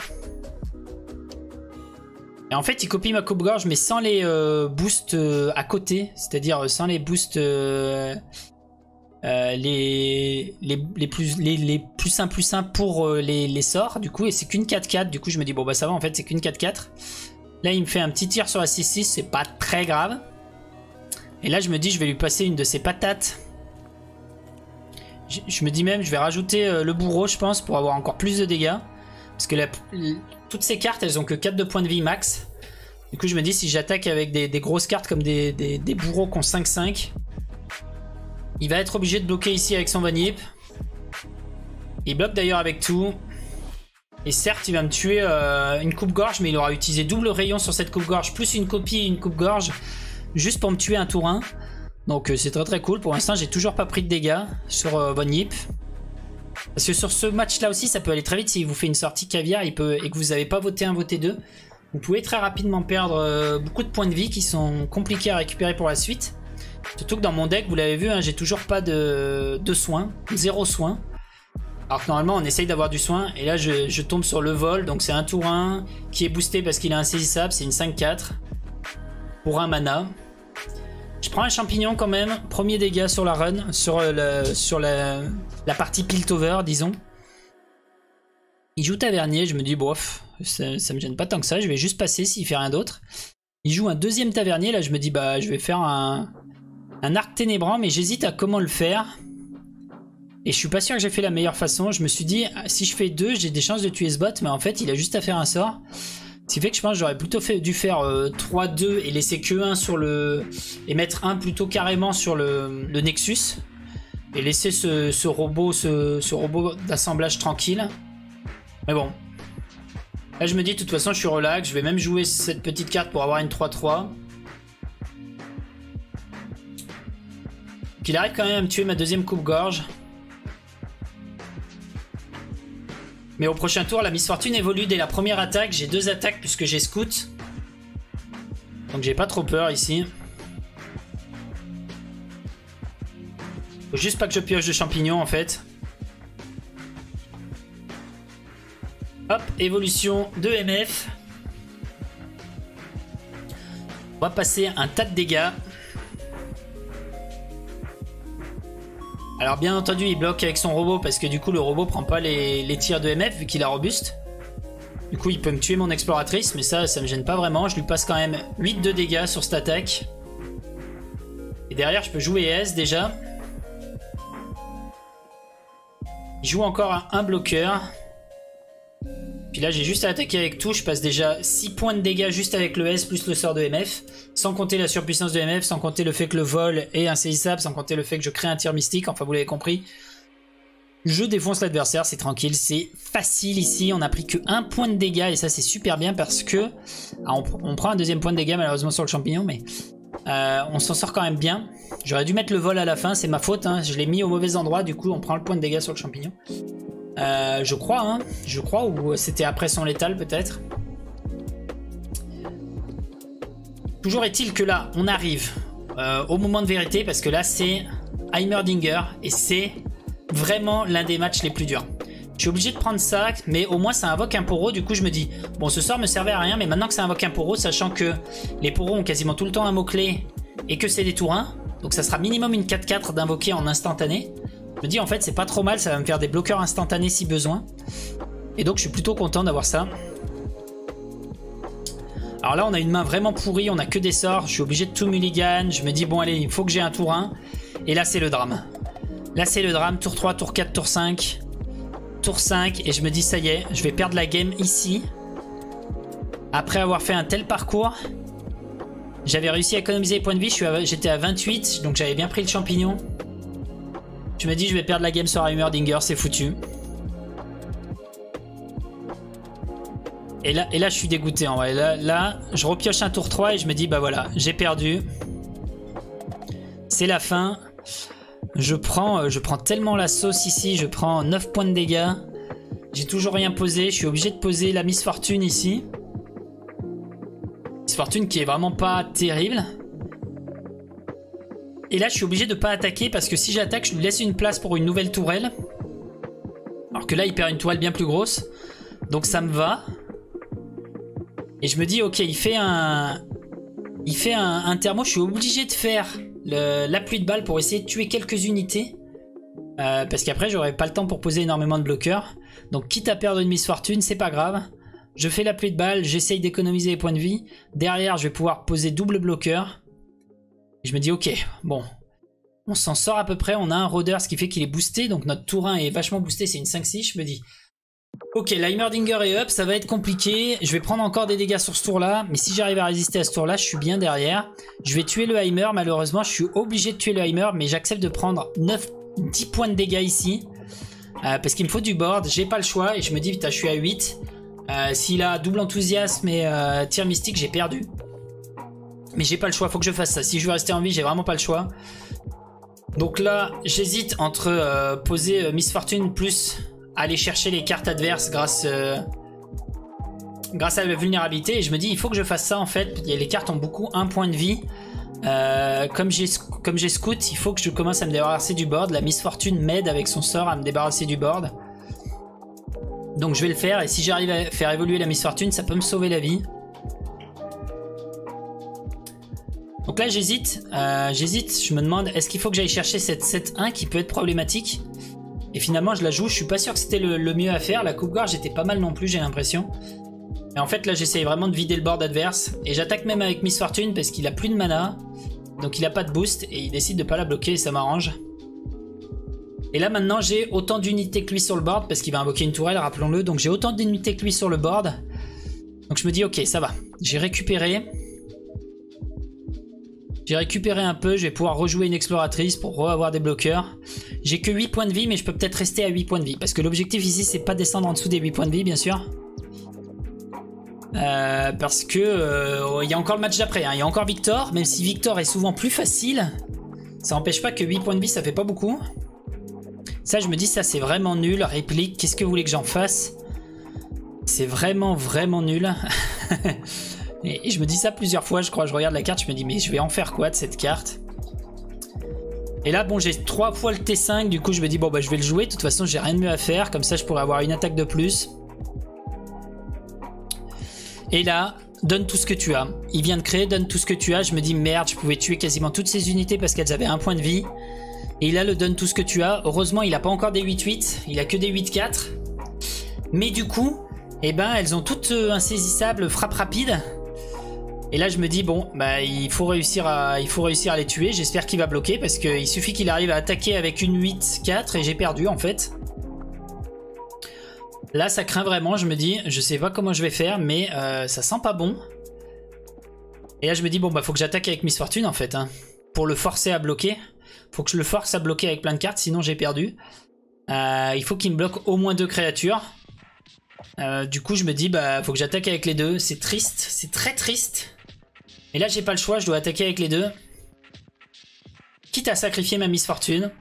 Et en fait, il copie ma coupe-gorge, mais sans les euh, boosts euh, à côté. C'est-à-dire sans les boosts... Euh, euh, les, les, les, plus, les, les plus un plus un pour euh, les, les sorts, du coup, et c'est qu'une quatre quatre. Du coup, je me dis, bon, bah ça va, en fait, c'est qu'une quatre quatre. Là, il me fait un petit tir sur la six six, c'est pas très grave. Et là, je me dis, je vais lui passer une de ses patates. Je, je me dis même, je vais rajouter euh, le bourreau, je pense, pour avoir encore plus de dégâts. Parce que la, toutes ces cartes, elles ont que quatre de points de vie max. Du coup, je me dis, si j'attaque avec des, des grosses cartes comme des, des, des bourreaux qui ont cinq cinq, il va être obligé de bloquer ici avec son Von Yip. Il bloque d'ailleurs avec tout. Et certes, il va me tuer euh, une coupe-gorge, mais il aura utilisé double rayon sur cette coupe-gorge, plus une copie et une coupe-gorge, juste pour me tuer un tour un. Donc euh, c'est très très cool. Pour l'instant, j'ai toujours pas pris de dégâts sur euh, Von Yip. Parce que sur ce match-là aussi, ça peut aller très vite. S'il vous fait une sortie caviar il peut, et que vous n'avez pas voté un, voté deux, vous pouvez très rapidement perdre euh, beaucoup de points de vie qui sont compliqués à récupérer pour la suite. Surtout que dans mon deck, vous l'avez vu, hein, j'ai toujours pas de, de soins, zéro soin. Alors que normalement, on essaye d'avoir du soin. Et là, je, je tombe sur le vol. Donc c'est un tour un qui est boosté parce qu'il a insaisissable. C'est une cinq quatre pour un mana. Je prends un champignon quand même. Premier dégât sur la run, sur, le, sur la, la partie Piltover, disons. Il joue Tavernier. Je me dis, bof, ça, ça me gêne pas tant que ça. Je vais juste passer s'il fait rien d'autre. Il joue un deuxième Tavernier. Là, je me dis, bah, je vais faire un, un arc ténébrant. Mais j'hésite à comment le faire. Et je suis pas sûr que j'ai fait la meilleure façon. Je me suis dit, si je fais deux, j'ai des chances de tuer ce bot. Mais en fait, il a juste à faire un sort. Ce qui fait que je pense que j'aurais plutôt fait, dû faire euh, trois deux et laisser que un sur le... Et mettre un plutôt carrément sur le, le Nexus. Et laisser ce, ce robot, ce, ce robot d'assemblage tranquille. Mais bon. Là, je me dis, de toute façon, je suis relax. Je vais même jouer cette petite carte pour avoir une trois trois. Qu'il arrive quand même à me tuer ma deuxième coupe-gorge. Mais au prochain tour, la Miss Fortune évolue dès la première attaque. J'ai deux attaques puisque j'ai Scout. Donc j'ai pas trop peur ici. Faut juste pas que je pioche de champignons en fait. Hop, évolution de M F. On va passer un tas de dégâts. Alors bien entendu il bloque avec son robot parce que du coup le robot prend pas les, les tirs de M F vu qu'il est robuste. Du coup il peut me tuer mon exploratrice mais ça ça me gêne pas vraiment. Je lui passe quand même huit de dégâts sur cette attaque. Et derrière je peux jouer S déjà. Il joue encore un, un bloqueur. Puis là j'ai juste à attaquer avec tout. Je passe déjà six points de dégâts juste avec le S plus le sort de M F. Sans compter la surpuissance de M F, sans compter le fait que le vol est insaisissable, sans compter le fait que je crée un tir mystique. Enfin vous l'avez compris. Je défonce l'adversaire, c'est tranquille, c'est facile ici. On n'a pris que un point de dégâts et ça c'est super bien parce que... Ah, on, on prend un deuxième point de dégâts malheureusement sur le champignon mais... Euh, on s'en sort quand même bien. J'aurais dû mettre le vol à la fin, c'est ma faute. Hein. Je l'ai mis au mauvais endroit, du coup on prend le point de dégâts sur le champignon. Euh, je crois, hein. Je crois, ou c'était après son létal peut-être. Toujours est-il que là, on arrive euh, au moment de vérité parce que là c'est Heimerdinger et c'est vraiment l'un des matchs les plus durs. Je suis obligé de prendre ça, mais au moins ça invoque un poro. Du coup je me dis, bon ce sort me servait à rien, mais maintenant que ça invoque un poro, sachant que les poros ont quasiment tout le temps un mot-clé et que c'est des tours un, donc ça sera minimum une quatre quatre d'invoquer en instantané. Je me dis en fait c'est pas trop mal, ça va me faire des bloqueurs instantanés si besoin. Et donc je suis plutôt content d'avoir ça. Alors là on a une main vraiment pourrie, on a que des sorts, je suis obligé de tout mulligan. Je me dis bon allez, il faut que j'ai un tour un. Et là c'est le drame. Là c'est le drame, tour trois, tour quatre, tour cinq. Tour cinq et je me dis ça y est, je vais perdre la game ici. Après avoir fait un tel parcours. J'avais réussi à économiser les points de vie, j'étais à vingt-huit, donc j'avais bien pris le champignon. Je me dis je vais perdre la game sur Heimerdinger, c'est foutu. Et là, et là je suis dégoûté en vrai. Là, là je repioche un tour trois et je me dis bah voilà, j'ai perdu. C'est la fin. Je prends, je prends tellement la sauce ici, je prends neuf points de dégâts. J'ai toujours rien posé, je suis obligé de poser la Miss Fortune ici. Miss Fortune qui est vraiment pas terrible. Et là je suis obligé de pas attaquer parce que si j'attaque je lui laisse une place pour une nouvelle tourelle. Alors que là il perd une tourelle bien plus grosse. Donc ça me va. Et je me dis ok il fait un... Il fait un, un thermo, je suis obligé de faire le, la pluie de balles pour essayer de tuer quelques unités. Euh, parce qu'après, j'aurai pas le temps pour poser énormément de bloqueurs. Donc, quitte à perdre une Miss Fortune, c'est pas grave. Je fais la pluie de balles, j'essaye d'économiser les points de vie. Derrière, je vais pouvoir poser double bloqueur. Et je me dis, ok, bon. On s'en sort à peu près. On a un rôdeur, ce qui fait qu'il est boosté. Donc, notre tour un est vachement boosté. C'est une cinq six, je me dis. Ok, l'Heimerdinger est up, ça va être compliqué. Je vais prendre encore des dégâts sur ce tour-là. Mais si j'arrive à résister à ce tour-là, je suis bien derrière. Je vais tuer le Heimer. Malheureusement, je suis obligé de tuer le Heimer. Mais j'accepte de prendre neuf, dix points de dégâts ici. Euh, parce qu'il me faut du board. J'ai pas le choix. Et je me dis, putain, je suis à huit. Euh, S'il a double enthousiasme et euh, tir mystique, j'ai perdu. Mais j'ai pas le choix, faut que je fasse ça. Si je veux rester en vie, j'ai vraiment pas le choix. Donc là, j'hésite entre euh, poser euh, Miss Fortune plus aller chercher les cartes adverses grâce, euh, grâce à la vulnérabilité. Et je me dis, il faut que je fasse ça en fait. Les cartes ont beaucoup un point de vie. Euh, comme j'ai comme j'ai scout, il faut que je commence à me débarrasser du board. La Miss Fortune m'aide avec son sort à me débarrasser du board. Donc je vais le faire, et si j'arrive à faire évoluer la Miss Fortune, ça peut me sauver la vie. Donc là j'hésite, euh, j'hésite, je me demande est-ce qu'il faut que j'aille chercher cette sept un qui peut être problématique. Et finalement je la joue, je suis pas sûr que c'était le, le mieux à faire. La coupe-gorge était pas mal non plus, j'ai l'impression. Et en fait là j'essaye vraiment de vider le board adverse. Et j'attaque même avec Miss Fortune parce qu'il a plus de mana. Donc il a pas de boost et il décide de pas la bloquer et ça m'arrange. Et là maintenant j'ai autant d'unités que lui sur le board parce qu'il va invoquer une tourelle, rappelons-le. Donc j'ai autant d'unités que lui sur le board. Donc je me dis ok, ça va. J'ai récupéré. J'ai récupéré un peu, je vais pouvoir rejouer une exploratrice pour re-avoir des bloqueurs. J'ai que huit points de vie mais je peux peut-être rester à huit points de vie. Parce que l'objectif ici c'est pas descendre en dessous des huit points de vie bien sûr. Euh, parce que euh, il y a encore le match d'après, hein. Il y a encore Victor, même si Victor est souvent plus facile. Ça n'empêche pas que huit points de vie ça fait pas beaucoup. Ça je me dis ça c'est vraiment nul, réplique, qu'est-ce que vous voulez que j'en fasse? C'est vraiment vraiment nul. et, et je me dis ça plusieurs fois, je crois, je regarde la carte, je me dis mais je vais en faire quoi de cette carte? Et là bon j'ai trois fois le T cinq, du coup je me dis bon bah je vais le jouer, de toute façon j'ai rien de mieux à faire, comme ça je pourrais avoir une attaque de plus. Et là, donne tout ce que tu as. Il vient de créer, donne tout ce que tu as, je me dis merde, je pouvais tuer quasiment toutes ces unités parce qu'elles avaient un point de vie. Et il a le donne tout ce que tu as. Heureusement, il n'a pas encore des huit huit. Il a que des huit quatre. Mais du coup, eh ben, elles ont toutes euh, insaisissables frappe rapide. Et là, je me dis, bon, bah, il faut réussir à, il faut réussir à les tuer. J'espère qu'il va bloquer parce qu'il suffit qu'il arrive à attaquer avec une huit quatre et j'ai perdu en fait. Là, ça craint vraiment. Je me dis, je sais pas comment je vais faire, mais euh, ça sent pas bon. Et là, je me dis, bon, bah, faut que j'attaque avec Miss Fortune en fait. Hein, pour le forcer à bloquer. Faut que je le force à bloquer avec plein de cartes, sinon j'ai perdu. Euh, il faut qu'il me bloque au moins deux créatures. Euh, du coup, je me dis, bah, faut que j'attaque avec les deux. C'est triste, c'est très triste. Et là, j'ai pas le choix, je dois attaquer avec les deux. Quitte à sacrifier ma Miss Fortune.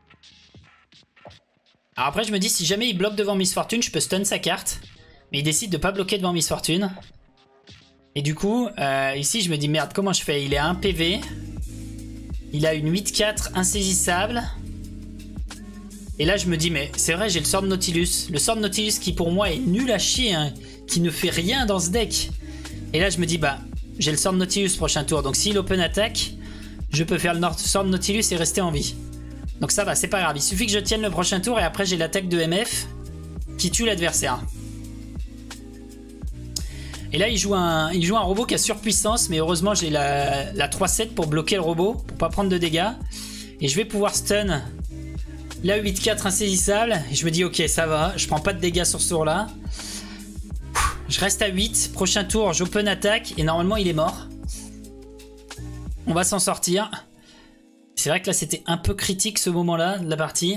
Alors après, je me dis, si jamais il bloque devant Miss Fortune, je peux stun sa carte. Mais il décide de pas bloquer devant Miss Fortune. Et du coup, euh, ici, je me dis, merde, comment je fais? Il est à un P V. Il a une huit quatre insaisissable. Et là je me dis mais c'est vrai j'ai le sort de Nautilus. Le sort de Nautilus qui pour moi est nul à chier, hein, qui ne fait rien dans ce deck. Et là je me dis bah j'ai le sort de Nautilus prochain tour. Donc s'il open attack, je peux faire le sort de Nautilus et rester en vie. Donc ça va, c'est pas grave. Il suffit que je tienne le prochain tour et après j'ai l'attaque de M F qui tue l'adversaire. Et là il joue, un, il joue un robot qui a surpuissance, mais heureusement j'ai la, la trois sept pour bloquer le robot, pour pas prendre de dégâts. Et je vais pouvoir stun la huit quatre insaisissable. Et je me dis ok ça va, je prends pas de dégâts sur ce tour là. Je reste à huit, prochain tour j'open attaque et normalement il est mort. On va s'en sortir. C'est vrai que là c'était un peu critique ce moment là de la partie.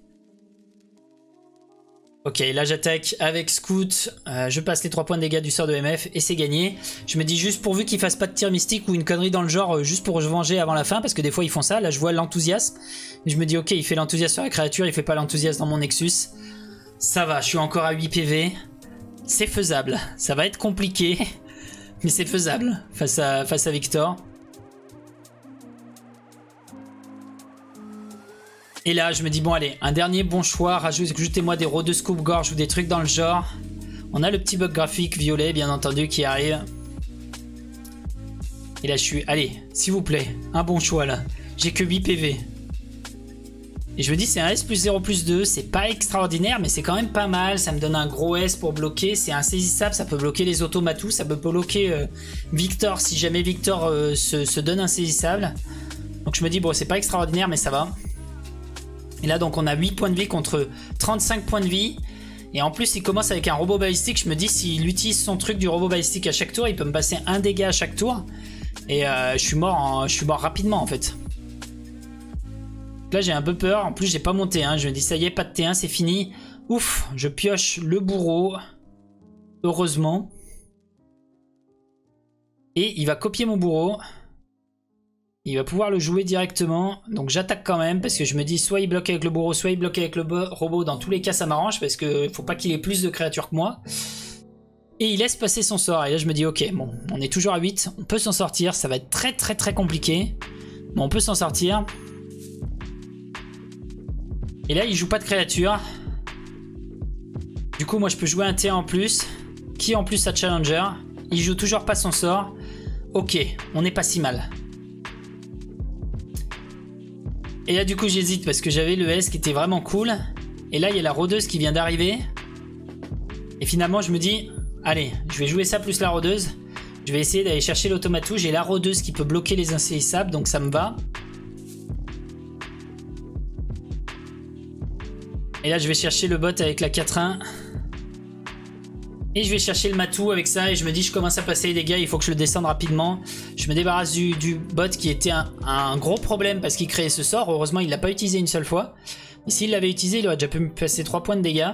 Ok, là j'attaque avec Scout, euh, je passe les trois points de dégâts du sort de M F et c'est gagné. Je me dis juste pourvu qu'il fasse pas de tir mystique ou une connerie dans le genre euh, juste pour se venger avant la fin, parce que des fois ils font ça. Là je vois l'enthousiasme, je me dis ok il fait l'enthousiasme sur la créature, il fait pas l'enthousiasme dans mon Nexus. Ça va, je suis encore à huit P V, c'est faisable. Ça va être compliqué, mais c'est faisable face à, face à Victor. Et là, je me dis, bon, allez, un dernier bon choix. Rajoutez-moi des rots de coupe-gorge ou des trucs dans le genre. On a le petit bug graphique violet, bien entendu, qui arrive. Et là, je suis... Allez, s'il vous plaît, un bon choix, là. J'ai que huit P V. Et je me dis c'est un S plus zéro plus deux, c'est pas extraordinaire mais c'est quand même pas mal, ça me donne un gros S pour bloquer, c'est insaisissable, ça peut bloquer les automatus, ça peut bloquer euh, Victor si jamais Victor euh, se, se donne insaisissable. Donc je me dis bon c'est pas extraordinaire mais ça va. Et là donc on a huit points de vie contre trente-cinq points de vie. Et en plus il commence avec un robot balistique, je me dis s'il utilise son truc du robot balistique à chaque tour, il peut me passer un dégât à chaque tour. Et euh, je suis mort en, je suis mort rapidement en fait. Là j'ai un peu peur, en plus j'ai pas mon T un, je me dis ça y est pas de T un c'est fini. Ouf, je pioche le bourreau, heureusement. Et il va copier mon bourreau. Il va pouvoir le jouer directement, donc j'attaque quand même parce que je me dis soit il bloque avec le bourreau, soit il bloque avec le robot, dans tous les cas ça m'arrange parce que faut pas qu'il ait plus de créatures que moi. Et il laisse passer son sort et là je me dis ok bon on est toujours à huit, on peut s'en sortir, ça va être très très très compliqué. Mais on peut s'en sortir. Et là il joue pas de créature. Du coup moi je peux jouer un T un en plus, qui en plus a Challenger. Il joue toujours pas son sort. Ok, on n'est pas si mal. Et là du coup j'hésite parce que j'avais le S qui était vraiment cool. Et là il y a la rôdeuse qui vient d'arriver. Et finalement je me dis, allez je vais jouer ça plus la rôdeuse. Je vais essayer d'aller chercher l'automatou. J'ai la rôdeuse qui peut bloquer les insaisissables donc ça me va. Et là je vais chercher le bot avec la quatre un. Et je vais chercher le matou avec ça. Et je me dis je commence à passer les dégâts. Il faut que je le descende rapidement. Je me débarrasse du, du bot qui était un, un gros problème parce qu'il créait ce sort. Heureusement il l'a pas utilisé une seule fois. Et s'il l'avait utilisé il aurait déjà pu me passer trois points de dégâts.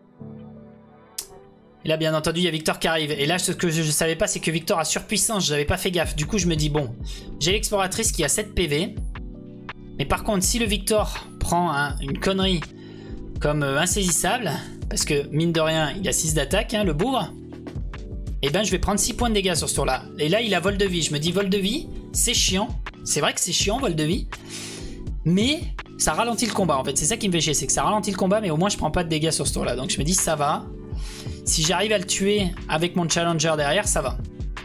Et là bien entendu il y a Victor qui arrive. Et là ce que je ne savais pas c'est que Victor a surpuissance. Je n'avais pas fait gaffe. Du coup je me dis bon j'ai l'exploratrice qui a sept P V. Mais par contre si le Victor prend hein, une connerie comme euh, insaisissable, parce que mine de rien il a six d'attaque hein, le bourre, et ben je vais prendre six points de dégâts sur ce tour là. Et là il a vol de vie, je me dis vol de vie c'est chiant, c'est vrai que c'est chiant vol de vie, mais ça ralentit le combat en fait, c'est ça qui me fait chier, c'est que ça ralentit le combat mais au moins je prends pas de dégâts sur ce tour là, donc je me dis ça va, si j'arrive à le tuer avec mon challenger derrière ça va.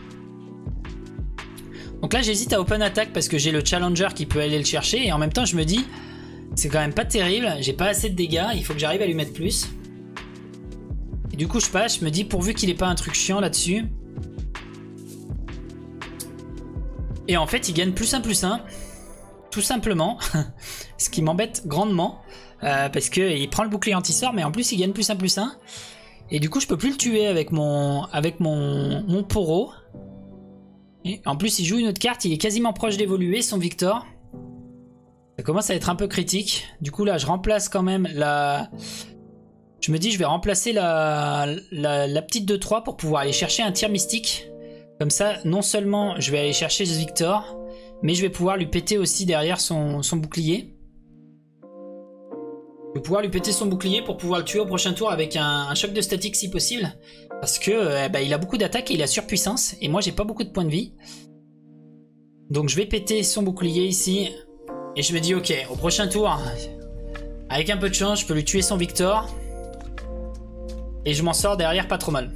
Donc là j'hésite à open attack parce que j'ai le challenger qui peut aller le chercher et en même temps je me dis c'est quand même pas terrible, j'ai pas assez de dégâts, il faut que j'arrive à lui mettre plus. Et du coup je passe, je me dis pourvu qu'il ait pas un truc chiant là-dessus. Et en fait il gagne plus un plus un, tout simplement. Ce qui m'embête grandement, euh, parce qu'il prend le bouclier anti-sort mais en plus il gagne plus un plus un. Et du coup je peux plus le tuer avec mon, avec mon, mon poro. Et en plus il joue une autre carte, il est quasiment proche d'évoluer son Victor. Ça commence à être un peu critique. Du coup là je remplace quand même la... Je me dis je vais remplacer la, la, la petite deux trois pour pouvoir aller chercher un tir mystique. Comme ça non seulement je vais aller chercher ce Victor, mais je vais pouvoir lui péter aussi derrière son, son bouclier. Je vais pouvoir lui péter son bouclier pour pouvoir le tuer au prochain tour avec un, un choc de statique si possible. Parce que euh, bah, il a beaucoup d'attaque et il a surpuissance. Et moi j'ai pas beaucoup de points de vie. Donc je vais péter son bouclier ici. Et je me dis ok, au prochain tour, avec un peu de chance, je peux lui tuer son Victor. Et je m'en sors derrière pas trop mal.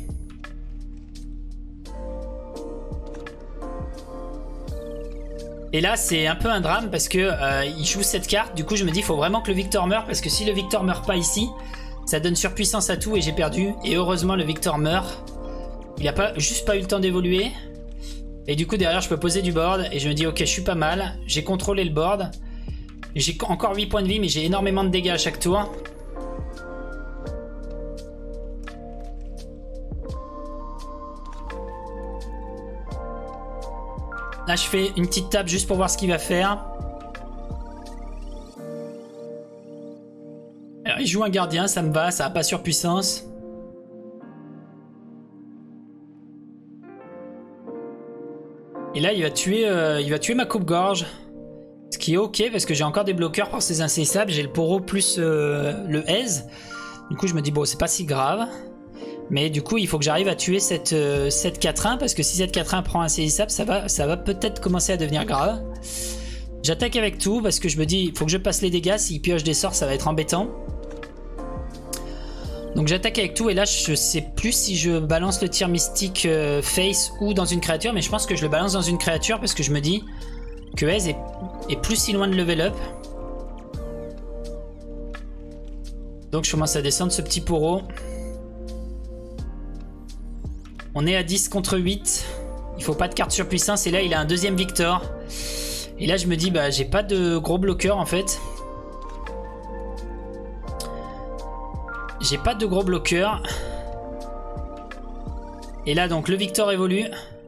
Et là c'est un peu un drame parce que euh, il joue cette carte. Du coup je me dis il faut vraiment que le Victor meure. Parce que si le Victor meurt pas ici, ça donne surpuissance à tout et j'ai perdu. Et heureusement le Victor meurt. Il a pas, juste pas eu le temps d'évoluer. Et du coup derrière je peux poser du board. Et je me dis ok je suis pas mal. J'ai contrôlé le board. J'ai encore huit points de vie mais j'ai énormément de dégâts à chaque tour. Là je fais une petite tape juste pour voir ce qu'il va faire. Alors il joue un gardien, ça me va, ça n'a pas surpuissance. Et là il va tuer, euh, il va tuer ma coupe-gorge. Ce qui est ok parce que j'ai encore des bloqueurs pour ces insaisissables. J'ai le poro plus euh, le aise. Du coup je me dis bon c'est pas si grave. Mais du coup il faut que j'arrive à tuer cette, euh, cette quatre un. Parce que si cette quatre un prend insaisissable ça va, ça va peut-être commencer à devenir grave. J'attaque avec tout parce que je me dis il faut que je passe les dégâts. S'il pioche des sorts ça va être embêtant. Donc j'attaque avec tout et là je sais plus si je balance le tir mystique euh, face ou dans une créature. Mais je pense que je le balance dans une créature parce que je me dis que Aise est, est plus si loin de level up. Donc je commence à descendre ce petit poro. On est à dix contre huit. Il faut pas de carte surpuissance. Et là, il a un deuxième Victor. Et là, je me dis, bah, j'ai pas de gros bloqueurs en fait. J'ai pas de gros bloqueurs. Et là, donc, le Victor évolue.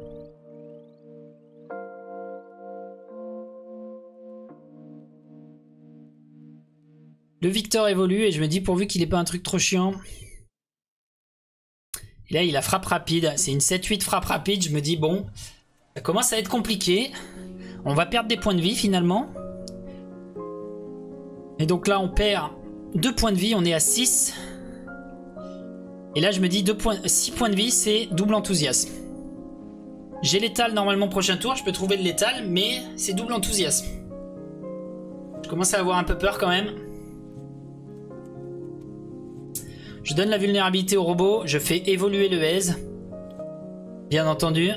Le Victor évolue et je me dis, pourvu qu'il ait pas un truc trop chiant. Et là, il a frappe rapide. C'est une sept huit frappe rapide. Je me dis, bon, ça commence à être compliqué. On va perdre des points de vie finalement. Et donc là, on perd deux points de vie. On est à six. Et là, je me dis, deux points, six points de vie, c'est double enthousiasme. J'ai l'étal normalement prochain tour. Je peux trouver de l'étal, mais c'est double enthousiasme. Je commence à avoir un peu peur quand même. Je donne la vulnérabilité au robot, je fais évoluer le aise. Bien entendu.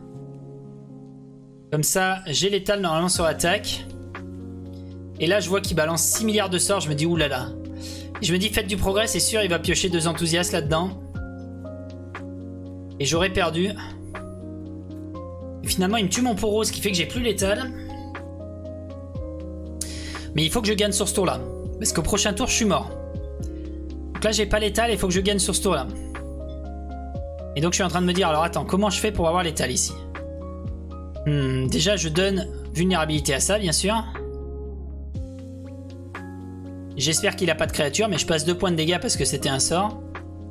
Comme ça, j'ai l'étal normalement sur l'attaque. Et là, je vois qu'il balance six milliards de sorts, je me dis oulala. Et je me dis, faites du progrès, c'est sûr, il va piocher deux enthousiastes là-dedans. Et j'aurais perdu. Et finalement, il me tue mon poro, ce qui fait que j'ai plus l'étal. Mais il faut que je gagne sur ce tour-là. Parce qu'au prochain tour, je suis mort. Donc là, j'ai pas l'étal, il faut que je gagne sur ce tour-là. Et donc, je suis en train de me dire, alors attends, comment je fais pour avoir l'étal ici? hmm, Déjà, je donne vulnérabilité à ça, bien sûr. J'espère qu'il a pas de créature, mais je passe deux points de dégâts parce que c'était un sort.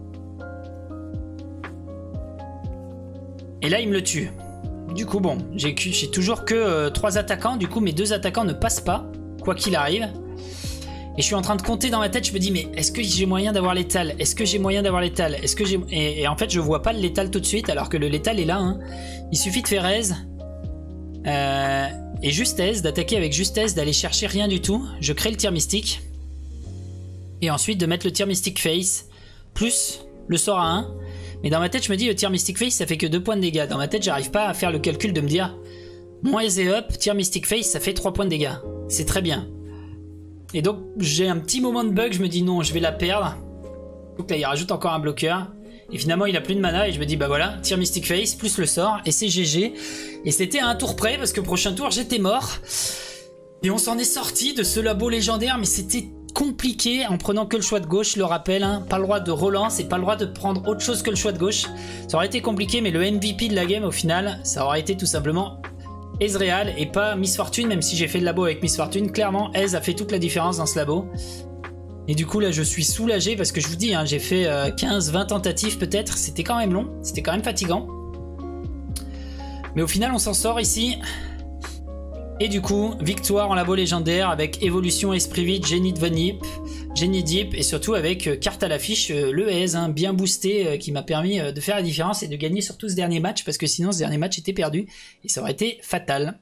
Et là, il me le tue. Du coup, bon, j'ai toujours que euh, trois attaquants. Du coup, mes deux attaquants ne passent pas, quoi qu'il arrive. Et je suis en train de compter dans ma tête, je me dis, mais est-ce que j'ai moyen d'avoir l'étal? Est-ce que j'ai moyen d'avoir l'étal? Est-ce que j'ai... Et, et en fait, je vois pas le létal tout de suite, alors que le létal est là. Hein. Il suffit de faire aise. Euh, et juste aise, d'attaquer avec juste aise, d'aller chercher rien du tout. Je crée le tir mystique. Et ensuite, de mettre le tir mystique face, plus le sort à un. Mais dans ma tête, je me dis, le tir mystique face, ça fait que deux points de dégâts. Dans ma tête, j'arrive pas à faire le calcul de me dire, moins aise et up, tir mystique face, ça fait trois points de dégâts. C'est très bien. Et donc j'ai un petit moment de bug, je me dis non, je vais la perdre. Donc là il rajoute encore un bloqueur. Et finalement il a plus de mana et je me dis bah voilà, tir Mystic Face plus le sort et c'est G G. Et c'était à un tour près parce que prochain tour j'étais mort. Et on s'en est sorti de ce labo légendaire, mais c'était compliqué en prenant que le choix de gauche, je le rappelle. Hein. Pas le droit de relance et pas le droit de prendre autre chose que le choix de gauche. Ça aurait été compliqué, mais le M V P de la game au final, ça aurait été tout simplement Ezreal et pas Miss Fortune, même si j'ai fait le labo avec Miss Fortune. Clairement, Ez a fait toute la différence dans ce labo. Et du coup, là, je suis soulagé parce que je vous dis, hein, j'ai fait euh, quinze vingt tentatives peut-être. C'était quand même long, c'était quand même fatigant. Mais au final, on s'en sort ici. Et du coup, victoire en labo légendaire avec évolution Esprit Vide, Génie de Vanip, Génie Deep et surtout avec euh, carte à l'affiche, euh, le Ez, hein, bien boosté, euh, qui m'a permis euh, de faire la différence et de gagner surtout ce dernier match parce que sinon ce dernier match était perdu et ça aurait été fatal.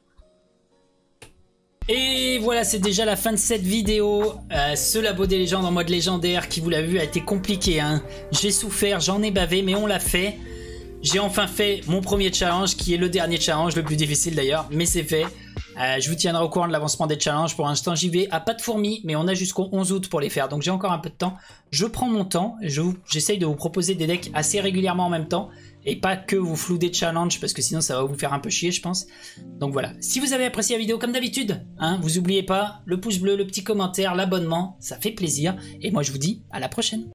Et voilà, c'est déjà la fin de cette vidéo. Euh, ce labo des légendes en mode légendaire qui, vous l'avez vu, a été compliqué. Hein. J'ai souffert, j'en ai bavé, mais on l'a fait. J'ai enfin fait mon premier challenge qui est le dernier challenge, le plus difficile d'ailleurs, mais c'est fait. Euh, je vous tiendrai au courant de l'avancement des challenges. Pour l'instant, j'y vais à pas de fourmis, mais on a jusqu'au onze août pour les faire. Donc j'ai encore un peu de temps. Je prends mon temps. J'essaye de vous proposer des decks assez régulièrement en même temps. Et pas que vous flouer des challenges, parce que sinon ça va vous faire un peu chier, je pense. Donc voilà. Si vous avez apprécié la vidéo, comme d'habitude, hein, vous n'oubliez pas le pouce bleu, le petit commentaire, l'abonnement. Ça fait plaisir. Et moi, je vous dis à la prochaine.